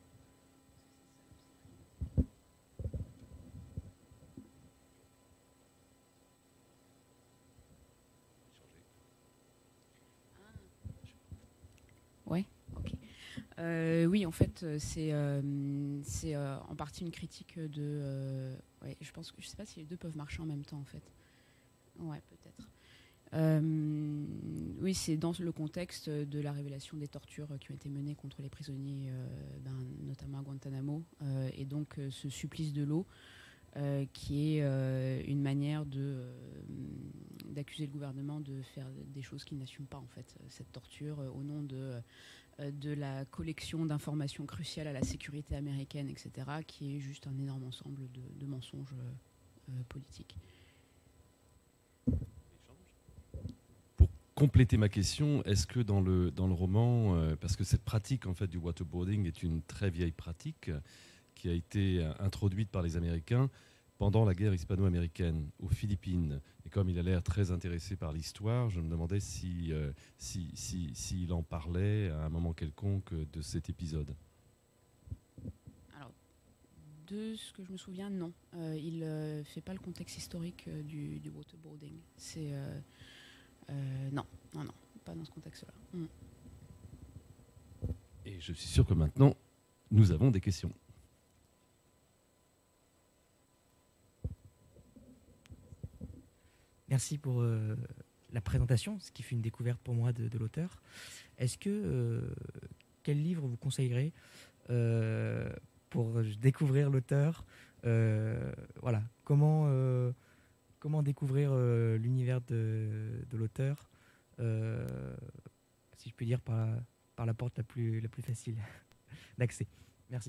Ouais, ok. Euh, oui, en fait, c'est euh, c'est euh, en partie une critique de. Euh, ouais, je pense que je sais pas si les deux peuvent marcher en même temps, en fait. Ouais, peut-être. Euh, oui, c'est dans le contexte de la révélation des tortures qui ont été menées contre les prisonniers, euh, ben, notamment à Guantanamo, euh, et donc euh, ce supplice de l'eau, euh, qui est euh, une manière de euh, d'accuser le gouvernement de faire des choses qu'il n'assume pas, en fait, cette torture euh, au nom de de la collection d'informations cruciales à la sécurité américaine, et cetera, qui est juste un énorme ensemble de, de mensonges euh, politiques. Pour compléter ma question, est-ce que dans le, dans le roman, euh, parce que cette pratique en fait, du waterboarding est une très vieille pratique qui a été introduite par les Américains pendant la guerre hispano-américaine aux Philippines. Et comme il a l'air très intéressé par l'histoire, je me demandais si, euh, si, si, s'il en parlait à un moment quelconque de cet épisode. Alors, de ce que je me souviens, non. Euh, il ne euh, fait pas le contexte historique euh, du, du waterboarding. C'est... Euh, euh, non, non, non, pas dans ce contexte-là. Mm. Et je suis sûr que maintenant, nous avons des questions. Merci pour euh, la présentation, ce qui fut une découverte pour moi de, de l'auteur. Est-ce que euh, quel livre vous conseillerez euh, pour découvrir l'auteur? euh, Voilà, comment euh, comment découvrir euh, l'univers de, de l'auteur, euh, si je peux dire par la, par la porte la plus la plus facile d'accès. Merci.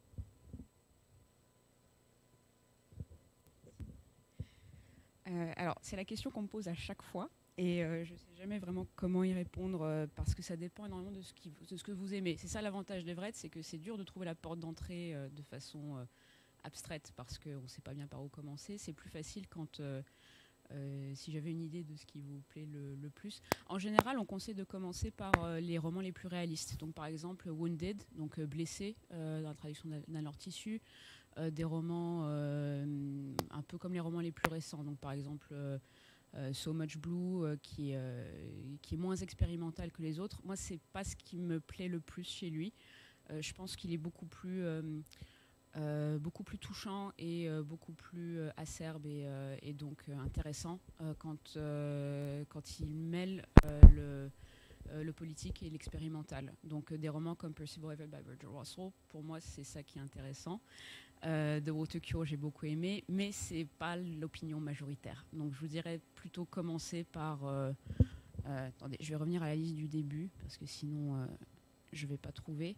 Euh, alors, c'est la question qu'on me pose à chaque fois. Et euh, je ne sais jamais vraiment comment y répondre euh, parce que ça dépend énormément de ce, qui, de ce que vous aimez. C'est ça l'avantage d'Everett, c'est que c'est dur de trouver la porte d'entrée euh, de façon euh, abstraite parce qu'on ne sait pas bien par où commencer. C'est plus facile quand, euh, euh, si j'avais une idée de ce qui vous plaît le, le plus. En général, on conseille de commencer par euh, les romans les plus réalistes. Donc, par exemple, Wounded, donc euh, Blessé, euh, dans la traduction d'Alain Tissu. Euh, des romans euh, un peu comme les romans les plus récents. Donc, par exemple, euh, euh, So Much Blue, euh, qui, euh, qui est moins expérimental que les autres. Moi, c'est pas ce qui me plaît le plus chez lui. Euh, je pense qu'il est beaucoup plus, euh, euh, beaucoup plus touchant et euh, beaucoup plus euh, acerbe et, euh, et donc euh, intéressant euh, quand, euh, quand il mêle euh, le Euh, le politique et l'expérimental. Donc euh, des romans comme Percival Everett by Virgil Russell, pour moi c'est ça qui est intéressant. Euh, The Water Cure, j'ai beaucoup aimé, mais c'est pas l'opinion majoritaire. Donc je vous dirais plutôt commencer par... Euh, euh, attendez, je vais revenir à la liste du début, parce que sinon euh, je vais pas trouver.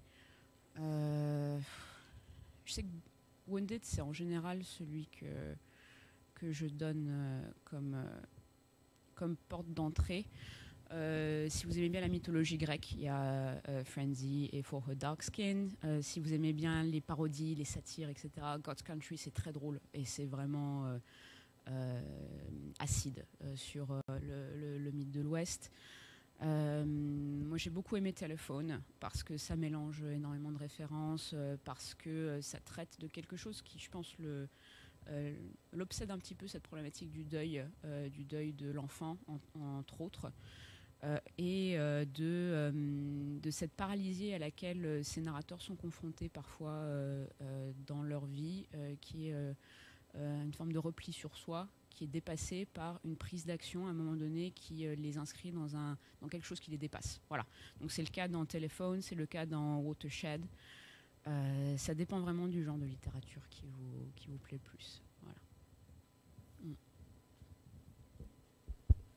Euh, je sais que Wounded, c'est en général celui que, que je donne euh, comme, euh, comme porte d'entrée. Euh, si vous aimez bien la mythologie grecque, il y a euh, Frenzy et For Her Dark Skin. Euh, si vous aimez bien les parodies, les satires, et cetera, God's Country, c'est très drôle et c'est vraiment euh, euh, acide euh, sur euh, le, le, le mythe de l'Ouest. Euh, moi, j'ai beaucoup aimé Telephone parce que ça mélange énormément de références, euh, parce que euh, ça traite de quelque chose qui, je pense, le Euh, l'obsède un petit peu, cette problématique du deuil, euh, du deuil de l'enfant, en, entre autres, euh, et euh, de, euh, de cette paralysie à laquelle euh, ces narrateurs sont confrontés parfois euh, euh, dans leur vie, euh, qui est euh, euh, une forme de repli sur soi, qui est dépassée par une prise d'action à un moment donné qui euh, les inscrit dans, un, dans quelque chose qui les dépasse. Voilà. Donc c'est le cas dans Telephone, c'est le cas dans Watershed. Euh, ça dépend vraiment du genre de littérature qui vous, qui vous plaît le plus. Voilà. Mm.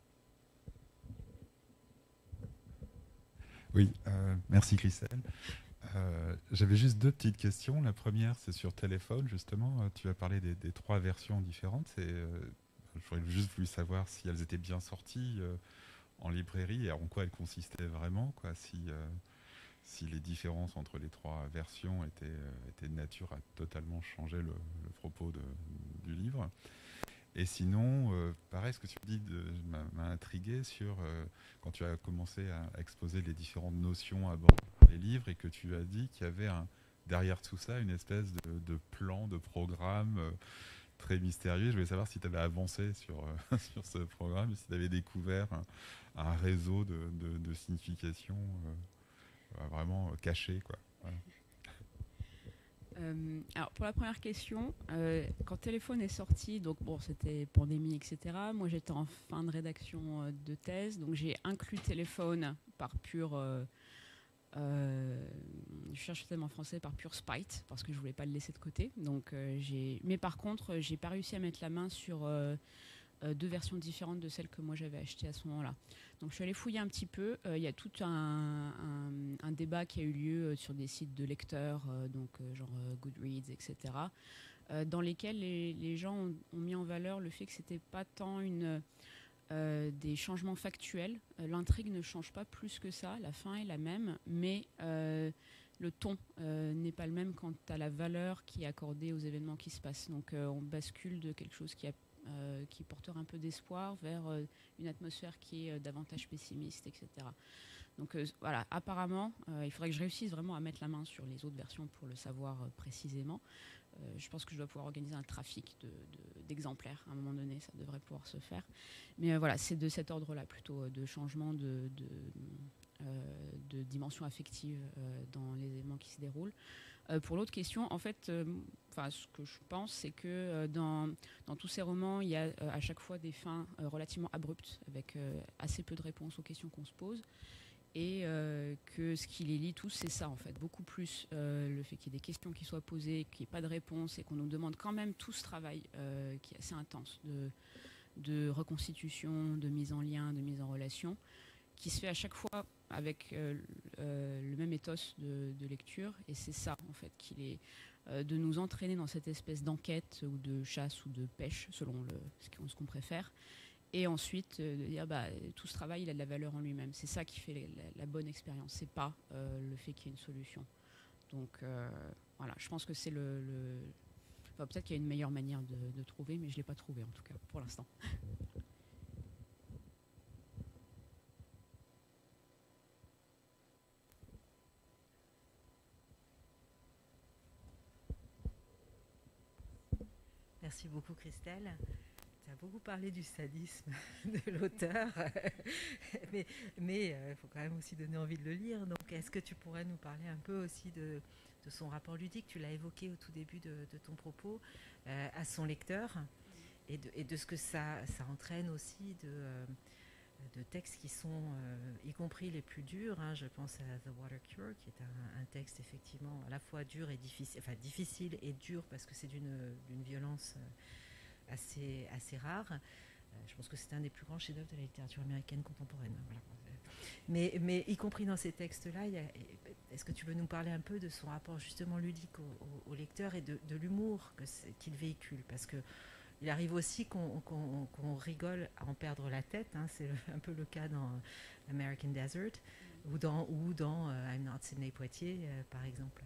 Oui, euh, merci Christelle. Euh, J'avais juste deux petites questions. La première, c'est sur téléphone, justement. Euh, tu as parlé des, des trois versions différentes. Et, euh, j'aurais juste voulu savoir si elles étaient bien sorties euh, en librairie et en quoi elles consistaient vraiment, quoi. Si, euh, si les différences entre les trois versions étaient, euh, étaient de nature à totalement changer le, le propos de, du livre. Et sinon, euh, pareil, ce que tu dis m'a intrigué sur euh, quand tu as commencé à exposer les différentes notions abordées par les livres et que tu as dit qu'il y avait un, derrière tout ça une espèce de, de plan, de programme euh, très mystérieux. Je voulais savoir si tu avais avancé sur, euh, sur ce programme, si tu avais découvert un, un réseau de, de, de signification euh, vraiment caché, quoi. Voilà. Euh, alors pour la première question, euh, quand Téléphone est sorti, donc bon c'était pandémie et cetera. Moi j'étais en fin de rédaction euh, de thèse, donc j'ai inclus Téléphone par pur, euh, euh, je cherche le thème en français, par pur spite parce que je voulais pas le laisser de côté. Donc euh, j'ai, mais par contre j'ai pas réussi à mettre la main sur euh, euh, deux versions différentes de celles que moi j'avais achetées à ce moment-là. Donc je suis allée fouiller un petit peu. Il euh, y a tout un, un, un débat qui a eu lieu sur des sites de lecteurs, euh, donc euh, genre euh, Goodreads, et cetera, euh, dans lesquels les, les gens ont, ont mis en valeur le fait que c'était pas tant une, euh, des changements factuels. Euh, L'intrigue ne change pas plus que ça. La fin est la même, mais euh, le ton euh, n'est pas le même quant à la valeur qui est accordée aux événements qui se passent. Donc euh, on bascule de quelque chose qui a Euh, qui portera un peu d'espoir vers euh, une atmosphère qui est euh, davantage pessimiste, et cetera. Donc euh, voilà, apparemment, euh, il faudrait que je réussisse vraiment à mettre la main sur les autres versions pour le savoir euh, précisément. Euh, je pense que je dois pouvoir organiser un trafic de, de, d'exemplaires à un moment donné, ça devrait pouvoir se faire. Mais euh, voilà, c'est de cet ordre-là plutôt, de changement de, de, euh, de dimension affective euh, dans les événements qui se déroulent. Euh, pour l'autre question, en fait, euh, ce que je pense, c'est que euh, dans, dans tous ces romans, il y a euh, à chaque fois des fins euh, relativement abruptes, avec euh, assez peu de réponses aux questions qu'on se pose. Et euh, que ce qui les lie tous, c'est ça, en fait. Beaucoup plus euh, le fait qu'il y ait des questions qui soient posées, qu'il n'y ait pas de réponse, et qu'on nous demande quand même tout ce travail euh, qui est assez intense de, de reconstitution, de mise en lien, de mise en relation, qui se fait à chaque fois avec euh, euh, le même ethos de, de lecture. Et c'est ça, en fait, qu'il est euh, de nous entraîner dans cette espèce d'enquête ou de chasse ou de pêche, selon le, ce qu'on, ce qu'on préfère. Et ensuite, euh, de dire, bah, tout ce travail, il a de la valeur en lui-même. C'est ça qui fait la, la bonne expérience. C'est pas euh, le fait qu'il y ait une solution. Donc, euh, voilà, je pense que c'est le... le... Enfin, peut-être qu'il y a une meilleure manière de, de trouver, mais je ne l'ai pas trouvé, en tout cas, pour l'instant. Merci beaucoup, Christelle. Tu as beaucoup parlé du sadisme de l'auteur, mais il mais, euh, faut quand même aussi donner envie de le lire. Donc, est-ce que tu pourrais nous parler un peu aussi de, de son rapport ludique? Tu l'as évoqué au tout début de, de ton propos, euh, à son lecteur, et de, et de ce que ça, ça entraîne aussi de... Euh, de textes qui sont, euh, y compris les plus durs, hein, je pense à The Water Cure, qui est un, un texte effectivement à la fois dur et difficile, enfin difficile et dur parce que c'est d'une, d'une violence assez, assez rare. Euh, je pense que c'est un des plus grands chefs-d'œuvre de la littérature américaine contemporaine. Voilà. Mais, mais y compris dans ces textes-là, il y a, est-ce que tu veux nous parler un peu de son rapport justement ludique au, au, au lecteur et de, de l'humour que qu'il véhicule? Parce que il arrive aussi qu'on, qu'on, qu'on rigole à en perdre la tête, hein. C'est un peu le cas dans American Desert ou dans, ou dans uh, I'm Not Sidney Poitier, euh, par exemple.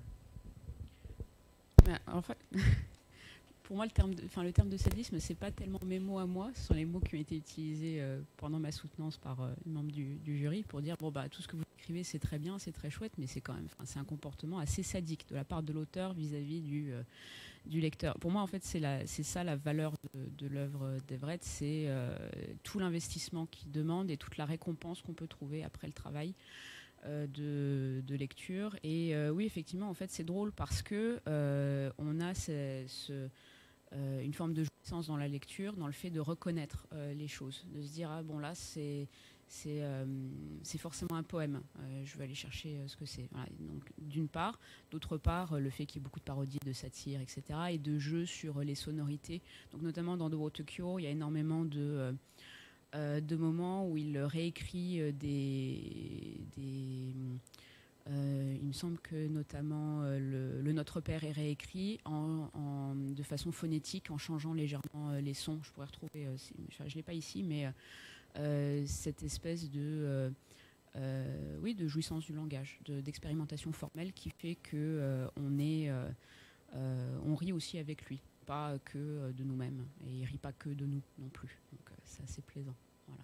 Ben, en fait, pour moi, le terme, de, enfin, le terme de sadisme, c'est pas tellement mes mots à moi, ce sont les mots qui ont été utilisés euh, pendant ma soutenance par euh, une membre du, du jury pour dire bon bah tout ce que vous écrivez c'est très bien, c'est très chouette, mais c'est quand même, c'est un comportement assez sadique de la part de l'auteur vis-à-vis du euh, du lecteur. Pour moi, en fait, c'est, la, c'est ça la valeur de, de l'œuvre d'Everett, c'est euh, tout l'investissement qu'il demande et toute la récompense qu'on peut trouver après le travail euh, de, de lecture. Et euh, oui, effectivement, en fait, c'est drôle parce que euh, on a ce, ce, euh, une forme de jouissance dans la lecture, dans le fait de reconnaître euh, les choses, de se dire ah bon là c'est C'est, euh, c'est forcément un poème. Euh, je vais aller chercher euh, ce que c'est. Voilà. Donc, d'une part. D'autre part, euh, le fait qu'il y ait beaucoup de parodies, de satire, et cetera, et de jeux sur euh, les sonorités. Donc, notamment dans The Water Cure, il y a énormément de, euh, euh, de moments où il réécrit euh, des, des, euh, il me me semble que notamment euh, le, le Notre Père est réécrit en, en, de façon phonétique en changeant légèrement euh, les sons. Je pourrais retrouver, euh, si, enfin, je ne l'ai pas ici, mais euh, cette espèce de, euh, euh, oui, de jouissance du langage, de, d'expérimentation formelle qui fait que euh, on est, euh, euh, on rit aussi avec lui, pas que de nous-mêmes, et il rit pas que de nous non plus. Donc euh, c'est assez plaisant. Voilà.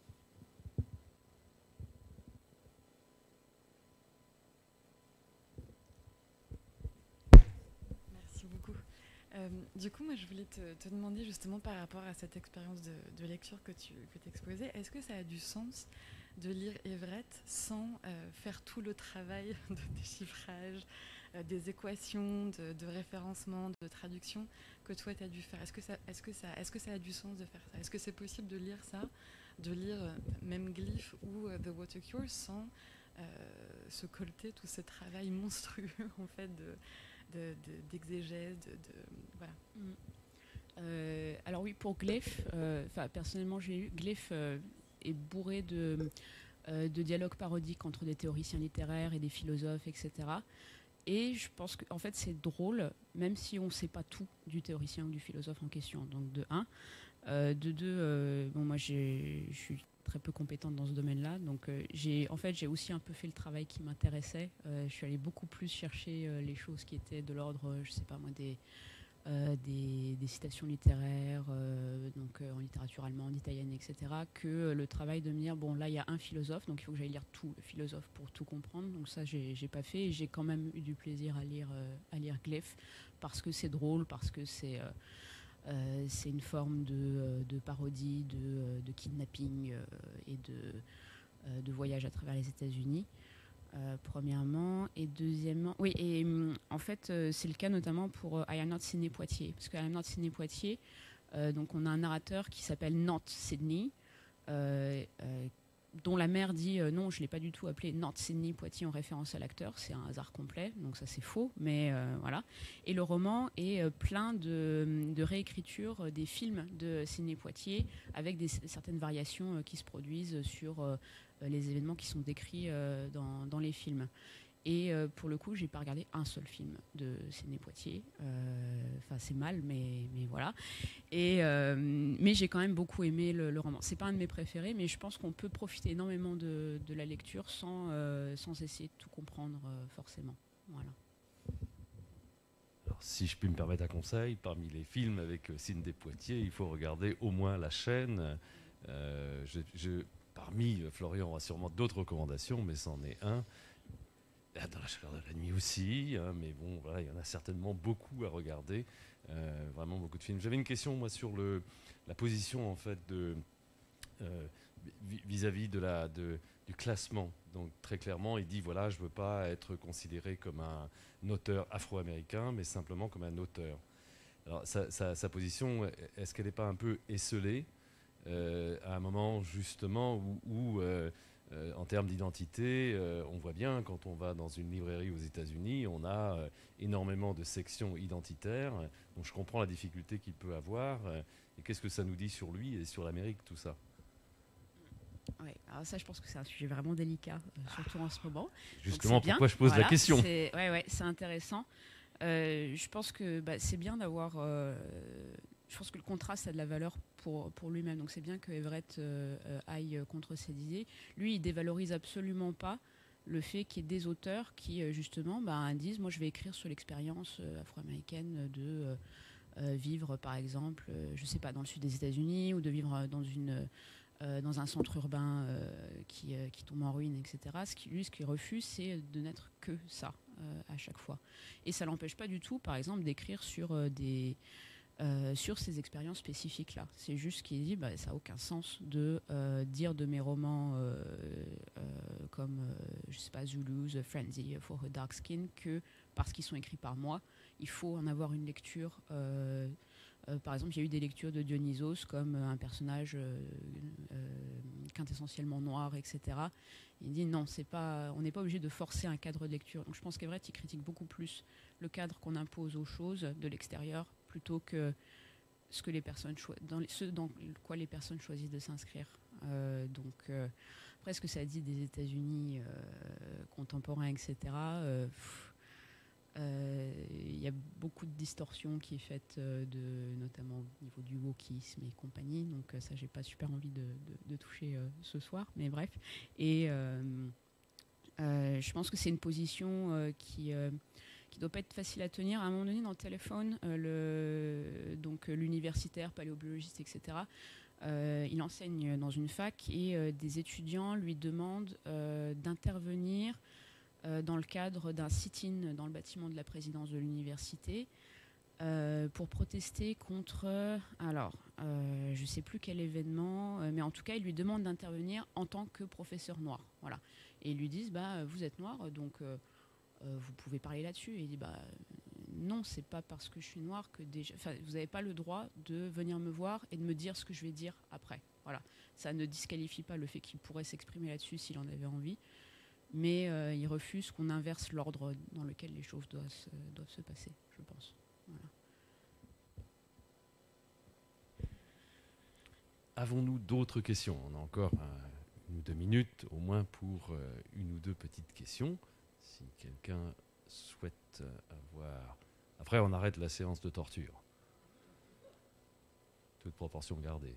Euh, du coup, moi, je voulais te, te demander justement par rapport à cette expérience de, de lecture que tu que exposais, est-ce que ça a du sens de lire Everett sans euh, faire tout le travail de déchiffrage, euh, des équations, de, de référencement, de traduction que toi, tu as dû faire? Est-ce que, ça, est-ce, que ça, est-ce que ça a du sens de faire ça? Est-ce que c'est possible de lire ça, de lire euh, même Glyph ou euh, The Water Cure sans euh, se colter tout ce travail monstrueux en fait de De, de, d'exégèse, de, de, voilà. Mm. Euh, alors oui, pour Glyph, euh, personnellement j'ai lu, Glyph euh, est bourré de, euh, de dialogues parodiques entre des théoriciens littéraires et des philosophes, et cetera. Et je pense qu'en en fait c'est drôle, même si on ne sait pas tout du théoricien ou du philosophe en question. Donc de un. Euh, de deux, euh, bon, moi je suis très peu compétente dans ce domaine-là, donc euh, j'ai, en fait j'ai aussi un peu fait le travail qui m'intéressait. Euh, je suis allée beaucoup plus chercher euh, les choses qui étaient de l'ordre, je sais pas moi, des, euh, des, des citations littéraires, euh, donc euh, en littérature allemande, italienne, et cetera, que euh, le travail de me dire, bon là il y a un philosophe, donc il faut que j'aille lire tout le philosophe pour tout comprendre, donc ça j'ai, j'ai pas fait, et j'ai quand même eu du plaisir à lire, euh, à lire Glyph, parce que c'est drôle, parce que c'est... Euh, Euh, c'est une forme de, euh, de parodie, de, euh, de kidnapping euh, et de, euh, de voyage à travers les États-Unis, euh, premièrement. Et deuxièmement, oui, et hum, en fait, euh, c'est le cas notamment pour euh, I Am Not Sidney Poitier. Parce que I Am Not Sidney Poitier, euh, donc on a un narrateur qui s'appelle Not Sidney, euh, euh, dont la mère dit euh, non, je ne l'ai pas du tout appelé Not Sidney Poitier en référence à l'acteur, c'est un hasard complet, donc ça c'est faux, mais euh, voilà. Et le roman est euh, plein de, de réécritures euh, des films de Sidney Poitier, avec des, certaines variations euh, qui se produisent sur euh, les événements qui sont décrits euh, dans, dans les films. Et euh, pour le coup, j'ai pas regardé un seul film de Sidney Poitier. Enfin, euh, c'est mal, mais, mais voilà. Et, euh, mais j'ai quand même beaucoup aimé le, le roman. C'est pas un de mes préférés, mais je pense qu'on peut profiter énormément de, de la lecture sans, euh, sans essayer de tout comprendre euh, forcément. Voilà. Alors, si je puis me permettre un conseil, parmi les films avec Sidney Poitier, il faut regarder au moins La Chaîne. Euh, je, je, parmi, Florian aura sûrement d'autres recommandations, mais c'en est un. Dans la chaleur de la nuit aussi, hein, mais bon, voilà, il y en a certainement beaucoup à regarder, euh, vraiment beaucoup de films. J'avais une question, moi, sur le, la position, en fait, de, euh, vis-à-vis de la, de, du classement. Donc, très clairement, il dit, voilà, je ne veux pas être considéré comme un auteur afro-américain, mais simplement comme un auteur. Alors, sa, sa, sa position, est-ce qu'elle n'est pas un peu esselée euh, à un moment, justement, où... où euh, Euh, en termes d'identité, euh, on voit bien quand on va dans une librairie aux États-Unis, on a euh, énormément de sections identitaires. Donc je comprends la difficulté qu'il peut avoir. Euh, et qu'est-ce que ça nous dit sur lui et sur l'Amérique, tout ça? Oui, alors ça, je pense que c'est un sujet vraiment délicat, euh, surtout en ce moment. Justement, pourquoi je pose voilà, la question. c'est, ouais, ouais, c'est intéressant. Euh, je pense que bah, c'est bien d'avoir... Euh, je pense que le contraste a de la valeur pour, pour lui-même. Donc c'est bien que Everett euh, aille contre ses idées. Lui, il dévalorise absolument pas le fait qu'il y ait des auteurs qui, justement, bah, disent, moi, je vais écrire sur l'expérience euh, afro-américaine de euh, vivre, par exemple, euh, je sais pas, dans le sud des États-Unis, ou de vivre dans, une, euh, dans un centre urbain euh, qui, euh, qui tombe en ruine, et cetera. Ce qui, lui, ce qu'il refuse, c'est de n'être que ça euh, à chaque fois. Et ça l'empêche pas du tout, par exemple, d'écrire sur euh, des... Euh, sur ces expériences spécifiques-là. C'est juste qu'il dit, bah, ça n'a aucun sens de euh, dire de mes romans euh, euh, comme, euh, je sais pas, Zulu's, Frenzy, For Her Dark Skin, que parce qu'ils sont écrits par moi, il faut en avoir une lecture. Euh, euh, par exemple, il y a eu des lectures de Dionysos comme euh, un personnage euh, euh, quintessentiellement noir, et cetera. Il dit non, c'est pas, on n'est pas obligé de forcer un cadre de lecture. Donc je pense qu'Everett, il critique beaucoup plus le cadre qu'on impose aux choses de l'extérieur plutôt que ce que les personnes cho- dans les, ce dans quoi les personnes choisissent de s'inscrire. Euh, donc euh, après, ce que ça dit des États-Unis euh, contemporains, et cetera, euh, pff, euh, il y a beaucoup de distorsions qui est faite, euh, de, notamment au niveau du wokisme et compagnie. Donc euh, ça, j'ai pas super envie de, de, de toucher euh, ce soir, mais bref. Et euh, euh, je pense que c'est une position euh, qui euh, qui doit pas être facile à tenir. À un moment donné, dans le téléphone, euh, le, donc l'universitaire, paléobiologiste, et cetera. Euh, il enseigne dans une fac et euh, des étudiants lui demandent euh, d'intervenir euh, dans le cadre d'un sit-in dans le bâtiment de la présidence de l'université euh, pour protester contre, alors, euh, je ne sais plus quel événement, euh, mais en tout cas, il lui demande d'intervenir en tant que professeur noir. Voilà. Et ils lui disent, bah, vous êtes noir, donc euh, euh, vous pouvez parler là-dessus. Et il dit, bah, non, c'est pas parce que je suis noire que déjà, vous n'avez pas le droit de venir me voir et de me dire ce que je vais dire après. Voilà. Ça ne disqualifie pas le fait qu'il pourrait s'exprimer là-dessus s'il en avait envie, mais euh, il refuse qu'on inverse l'ordre dans lequel les choses doivent se, doivent se passer, je pense. Voilà. Avons-nous d'autres questions? On a encore un, une ou deux minutes au moins pour euh, une ou deux petites questions. Si quelqu'un souhaite avoir... Après, on arrête la séance de torture. Toute proportion gardée.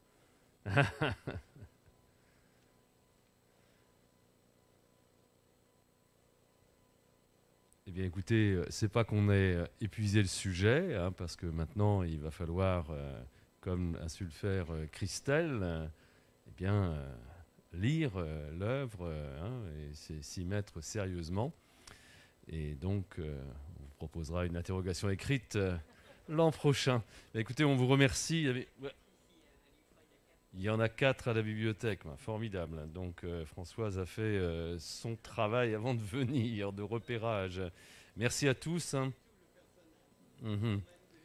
Eh bien, écoutez, c'est pas qu'on ait épuisé le sujet, hein, parce que maintenant, il va falloir, euh, comme a su le faire euh, Christelle, euh, eh bien, euh, lire euh, l'œuvre euh, hein, et s'y mettre sérieusement. Et donc, euh, on vous proposera une interrogation écrite euh, l'an prochain. Bien, écoutez, on vous remercie. Il y, avait... Il y en a quatre à la bibliothèque, ben, formidable. Donc, euh, Françoise a fait euh, son travail avant de venir, de repérage. Merci à tous. Hein. Mm-hmm.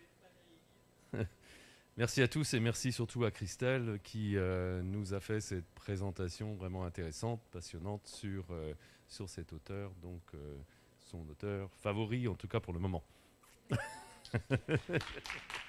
Merci à tous et merci surtout à Christelle qui euh, nous a fait cette présentation vraiment intéressante, passionnante sur, euh, sur cet auteur. Donc, euh, son auteur favori, en tout cas pour le moment.